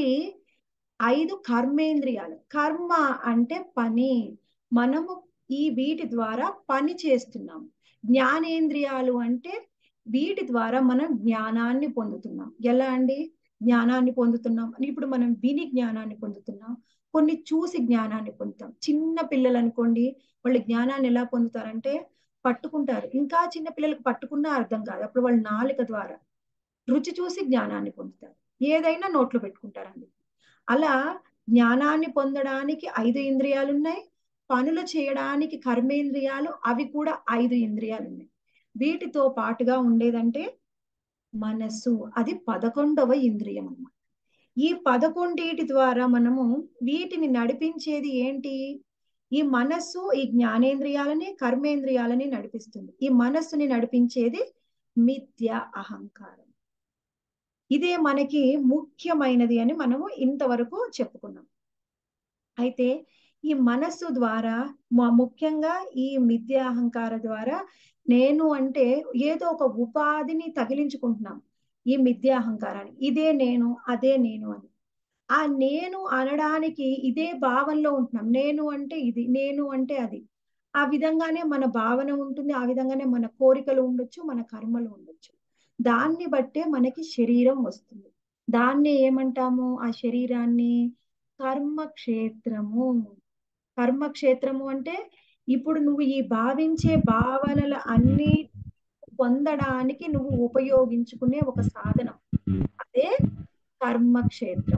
5 కర్మేంద్రియాలు. కర్మ అంటే పని, మనము ఈ వీటి ద్వారా పని చేస్తున్నాం. జ్ఞానేంద్రియాలు అంటే వీటి ద్వారా మనం జ్ఞానాన్ని పొందుతున్నాం. ఎలా అండి జ్ఞానాన్ని పొందుతున్నాం? ఇప్పుడు మనం విని జ్ఞానాన్ని పొందుతున్నాం, కొన్ని చూసి జ్ఞానాన్ని పొందుతాం. చిన్న పిల్లలు అనుకోండి, వాళ్ళు జ్ఞానాన్ని ఎలా పొందుతారంటే పట్టుకుంటారు. ఇంకా చిన్న పిల్లలకు పట్టుకున్నా అర్థం కాదు, అప్పుడు వాళ్ళు నాలుక ద్వారా రుచి చూసి జ్ఞానాన్ని పొందుతారు. ఏదైనా నోట్లో పెట్టుకుంటారండి. అలా జ్ఞానాన్ని పొందడానికి 5 ఇంద్రియాలు ఉన్నాయి. పనులు చేయడానికి కర్మేంద్రియాలు, అవి కూడా 5 ఇంద్రియాలు ఉన్నాయి. వీటితో పాటుగా ఉండేదంటే మనస్సు, అది 11వ ఇంద్రియం అన్నమాట. ఈ 11 ద్వారా మనము వీటిని నడిపించేది ఏంటి? ఈ మనస్సు ఈ జ్ఞానేంద్రియాలని, కర్మేంద్రియాలని నడిపిస్తుంది. ఈ మనస్సుని నడిపించేది మిథ్యా అహంకారం. ఇదే మనకి ముఖ్యమైనది అని మనము ఇంతవరకు చెప్పుకున్నాం. అయితే ఈ మనస్సు ద్వారా ముఖ్యంగా ఈ మిథ్యా అహంకార ద్వారా నేను అంటే ఏదో ఒక ఉపాధిని తగిలించుకుంటున్నాం. ఈ మిథ్యా అహంకారాన్ని, ఇదే నేను, అదే నేను అని. ఆ నేను అనడానికి ఇదే భావనలో ఉంటున్నాం. నేను అంటే ఇది, నేను అంటే అది. ఆ విధంగానే మన భావన ఉంటుంది, ఆ విధంగానే మన కోరికలు ఉండొచ్చు, మన కర్మలు ఉండొచ్చు. దాన్ని బట్టే మనకి శరీరం వస్తుంది. దాన్ని ఏమంటాము? ఆ శరీరాన్ని కర్మక్షేత్రము. కర్మక్షేత్రము అంటే ఇప్పుడు నువ్వు ఈ భావించే భావనల అన్ని పొందడానికి నువ్వు ఉపయోగించుకునే ఒక సాధనం, అదే కర్మక్షేత్రం.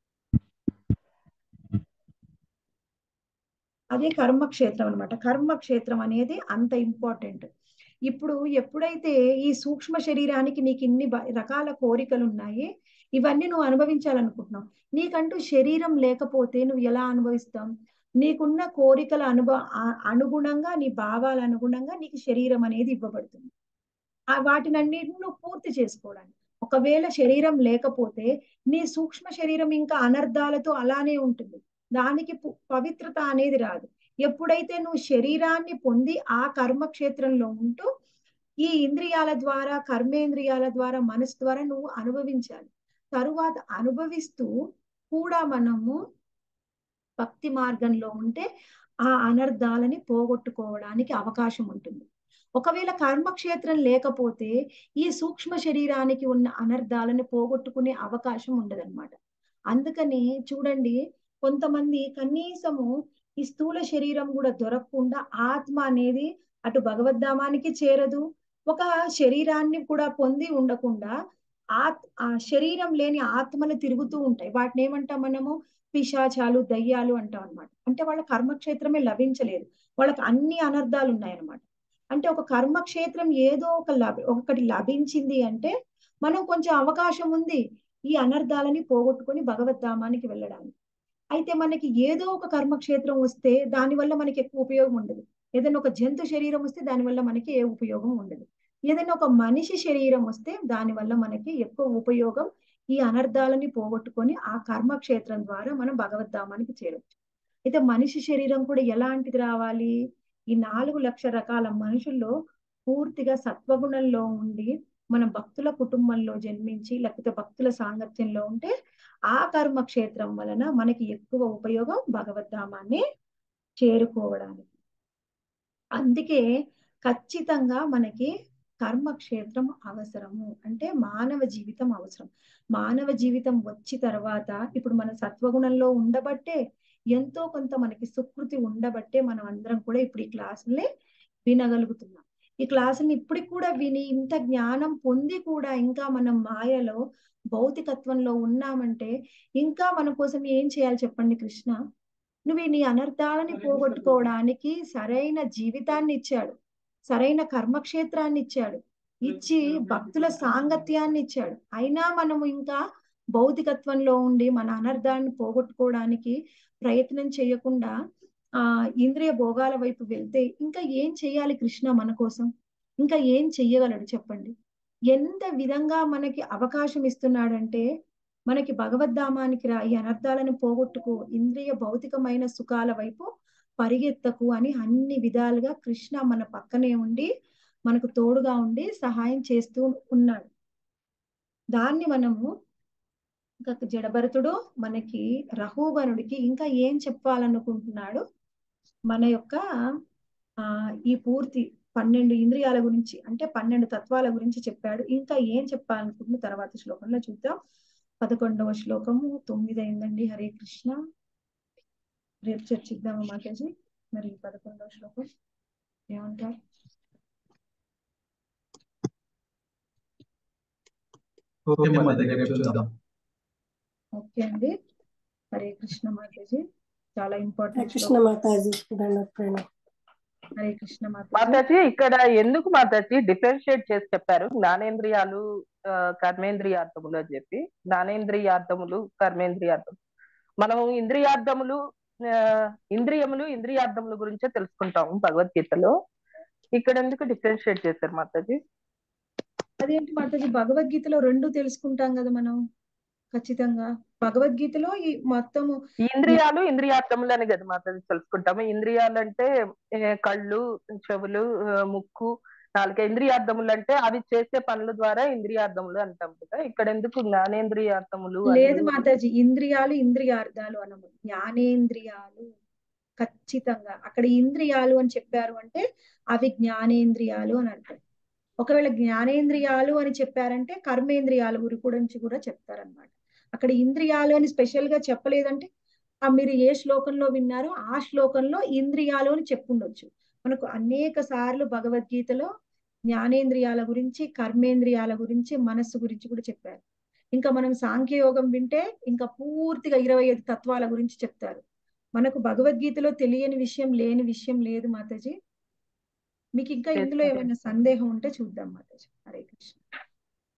అదే కర్మక్షేత్రం అనమాట. కర్మక్షేత్రం అనేది అంత ఇంపార్టెంట్. ఇప్పుడు ఎప్పుడైతే ఈ సూక్ష్మ శరీరానికి నీకు ఇన్ని రకాల కోరికలు ఉన్నాయి, ఇవన్నీ నువ్వు అనుభవించాలనుకుంటున్నావు. నీకంటూ శరీరం లేకపోతే నువ్వు ఎలా అనుభవిస్తావు? నీకున్న కోరికల అనుగుణంగా, నీ భావాల అనుగుణంగా నీకు శరీరం అనేది ఇవ్వబడుతుంది. వాటినన్నిటిని నువ్వు పూర్తి చేసుకోవడానికి. ఒకవేళ శరీరం లేకపోతే నీ సూక్ష్మ శరీరం ఇంకా అనర్థాలతో అలానే ఉంటుంది, దానికి పవిత్రత అనేది రాదు. ఎప్పుడైతే నువ్వు శరీరాన్ని పొంది ఆ కర్మక్షేత్రంలో ఉంటూ ఈ ఇంద్రియాల ద్వారా, కర్మేంద్రియాల ద్వారా, మనసు ద్వారా నువ్వు అనుభవించాలి. తరువాత అనుభవిస్తూ కూడా మనము భక్తి మార్గంలో ఉంటే ఆ అనర్థాలని పోగొట్టుకోవడానికి అవకాశం ఉంటుంది. ఒకవేళ కర్మక్షేత్రం లేకపోతే ఈ సూక్ష్మ శరీరానికి ఉన్న అనర్థాలను పోగొట్టుకునే అవకాశం ఉండదన్నమాట. అందుకని చూడండి, కొంతమంది కనీసము ఈ స్థూల శరీరం కూడా దొరకకుండా ఆత్మ అనేది అటు భగవద్ధామానికి చేరదు, ఒక శరీరాన్ని కూడా పొంది ఉండకుండా ఆ శరీరం లేని ఆత్మలు తిరుగుతూ ఉంటాయి. వాటిని ఏమంటాం మనము? పిశాచాలు, దయ్యాలు అంటాం అనమాట. అంటే వాళ్ళ కర్మక్షేత్రమే లభించలేదు, వాళ్ళకి అన్ని అనర్థాలు ఉన్నాయన్నమాట. అంటే ఒక కర్మక్షేత్రం ఏదో ఒకటి లభించింది అంటే మనం కొంచెం అవకాశం ఉంది, ఈ అనర్థాలని పోగొట్టుకొని భగవద్ధామానికి వెళ్ళడానికి. అయితే మనకి ఏదో ఒక కర్మక్షేత్రం వస్తే దానివల్ల మనకి ఎక్కువ ఉపయోగం ఉండదు. ఏదైనా ఒక జంతు శరీరం వస్తే దానివల్ల మనకి ఏ ఉపయోగం ఉండదు. ఏదైనా ఒక మనిషి శరీరం వస్తే దానివల్ల మనకి ఎక్కువ ఉపయోగం. ఈ అనర్థాలని పోగొట్టుకొని ఆ కర్మక్షేత్రం ద్వారా మనం భగవద్ధామానికి చేరవచ్చు. అయితే మనిషి శరీరం కూడా ఎలాంటిది రావాలి? ఈ 4 లక్షల రకాల మనుషుల్లో పూర్తిగా సత్వగుణంలో ఉండి మన భక్తుల కుటుంబంలో జన్మించి లేకపోతే భక్తుల సాంగత్యంలో ఉంటే ఆ కర్మక్షేత్రం వలన మనకి ఎక్కువ ఉపయోగం భగవద్ధామాన్ని చేరుకోవడానికి. అందుకే ఖచ్చితంగా మనకి కర్మక్షేత్రం అవసరము. అంటే మానవ జీవితం అవసరం. మానవ జీవితం వచ్చి తర్వాత ఇప్పుడు మన సత్వగుణంలో ఉండబట్టే ఎంతో కొంత మనకి సుకృతి ఉండబట్టే మనం అందరం కూడా ఇప్పుడు ఈ క్లాసుల్ని వినగలుగుతున్నాం. ఈ క్లాసుని ఇప్పటికి కూడా విని ఇంత జ్ఞానం పొంది కూడా ఇంకా మనం మాయలో భౌతికత్వంలో ఉన్నామంటే ఇంకా మన కోసం ఏం చేయాలి చెప్పండి కృష్ణ? నువ్వు నీ అనర్థాలని పోగొట్టుకోవడానికి సరైన జీవితాన్ని ఇచ్చాడు, సరైన కర్మక్షేత్రాన్ని ఇచ్చాడు, ఇచ్చి భక్తుల సాంగత్యాన్ని ఇచ్చాడు. అయినా మనము ఇంకా భౌతికత్వంలో ఉండి మన అనర్థాన్ని పోగొట్టుకోవడానికి ప్రయత్నం చేయకుండా ఇంద్రియ భోగాల వైపు వెళ్తే ఇంకా ఏం చెయ్యాలి కృష్ణ మన కోసం? ఇంకా ఏం చెయ్యగలడు చెప్పండి? ఎంత విధంగా మనకి అవకాశం ఇస్తున్నాడంటే మనకి భగవద్ధామానికి రా, ఈ అనర్థాలను పోగొట్టుకో, ఇంద్రియ భౌతికమైన సుఖాల వైపు పరిగెత్తకు అని అన్ని విధాలుగా కృష్ణ మన పక్కనే ఉండి మనకు తోడుగా ఉండి సహాయం చేస్తూ ఉన్నాడు. దాన్ని మనము ఇంకా జడభరతుడు మనకి రఘువరుడికి ఇంకా ఏం చెప్పాలనుకుంటున్నాడు? మన యొక్క ఈ పూర్తి 12 ఇంద్రియాల గురించి అంటే 12 తత్వాల గురించి చెప్పాడు. ఇంకా ఏం చెప్పాలనుకుంటున్న తర్వాత శ్లోకంలో చూద్దాం. 11వ శ్లోకము 9 అయిందండి. హరే కృష్ణ. రేపు చర్చిద్దాము మాతాజీ. మరి 11వ శ్లోకం ఏమంటారు? ఓకే అండి. హరే కృష్ణ మాతాజీ. చాలా ఇంపార్టెంట్ కృష్ణ మాతాజీ. హరే కృష్ణ మాతాజీ. ఇక్కడ ఎందుకు మాతాజీ డిఫరెన్షియేట్ చేసి చెప్పారు? జ్ఞానేంద్రియాలు కర్మేంద్రియార్థములు అని చెప్పి. జ్ఞానేంద్రియార్థములు కర్మేంద్రియార్థములు మనం ఇంద్రియార్థములు ఇంద్రియార్థముల గురించే తెలుసుకుంటాము భగవద్గీతలో. ఇక్కడ ఎందుకు డిఫరెన్షియేట్ చేశారు మాతాజీ? అదేంటి మాతాజీ, భగవద్గీతలో 2 తెలుసుకుంటాం కదా మనం. ఖచ్చితంగా భగవద్గీతలో ఈ మొత్తము ఇంద్రియార్థములు అని కదా మాతాజీ తెలుసుకుంటాము. ఇంద్రియాలు అంటే కళ్ళు, చెవులు, ముక్కు, నాలుక. ఇంద్రియార్థములు అంటే అవి చేసే పనుల ద్వారా ఇంద్రియార్థములు అంటాం కదా. ఇక్కడ ఎందుకు జ్ఞానేంద్రియార్థములు? లేదు మాతాజీ, ఇంద్రియాలు ఇంద్రియార్థాలు అనము, జ్ఞానేంద్రియాలు. ఖచ్చితంగా అక్కడ ఇంద్రియాలు అని చెప్పారు అంటే అవి జ్ఞానేంద్రియాలు అని అంటారు. ఒకవేళ జ్ఞానేంద్రియాలు అని చెప్పారంటే కర్మేంద్రియాల గురించి కూడా చెప్తారనమాట. అక్కడ ఇంద్రియాలు అని స్పెషల్ గా చెప్పలేదంటే మీరు ఏ శ్లోకంలో విన్నారో ఆ శ్లోకంలో ఇంద్రియాలు అని చెప్పుండొచ్చు. మనకు అనేక సార్లు భగవద్గీతలో జ్ఞానేంద్రియాల గురించి, కర్మేంద్రియాల గురించి, మనస్సు గురించి కూడా చెప్పారు. ఇంకా మనం సాంఖ్యయోగం వింటే ఇంకా పూర్తిగా 25 తత్వాల గురించి చెప్తారు. మనకు భగవద్గీతలో తెలియని విషయం, లేని విషయం లేదు మాతాజీ. మీకు ఇంకా ఇందులో ఏమైనా సందేహం ఉంటే చూద్దాం మాతాజీ. హరే కృష్ణ.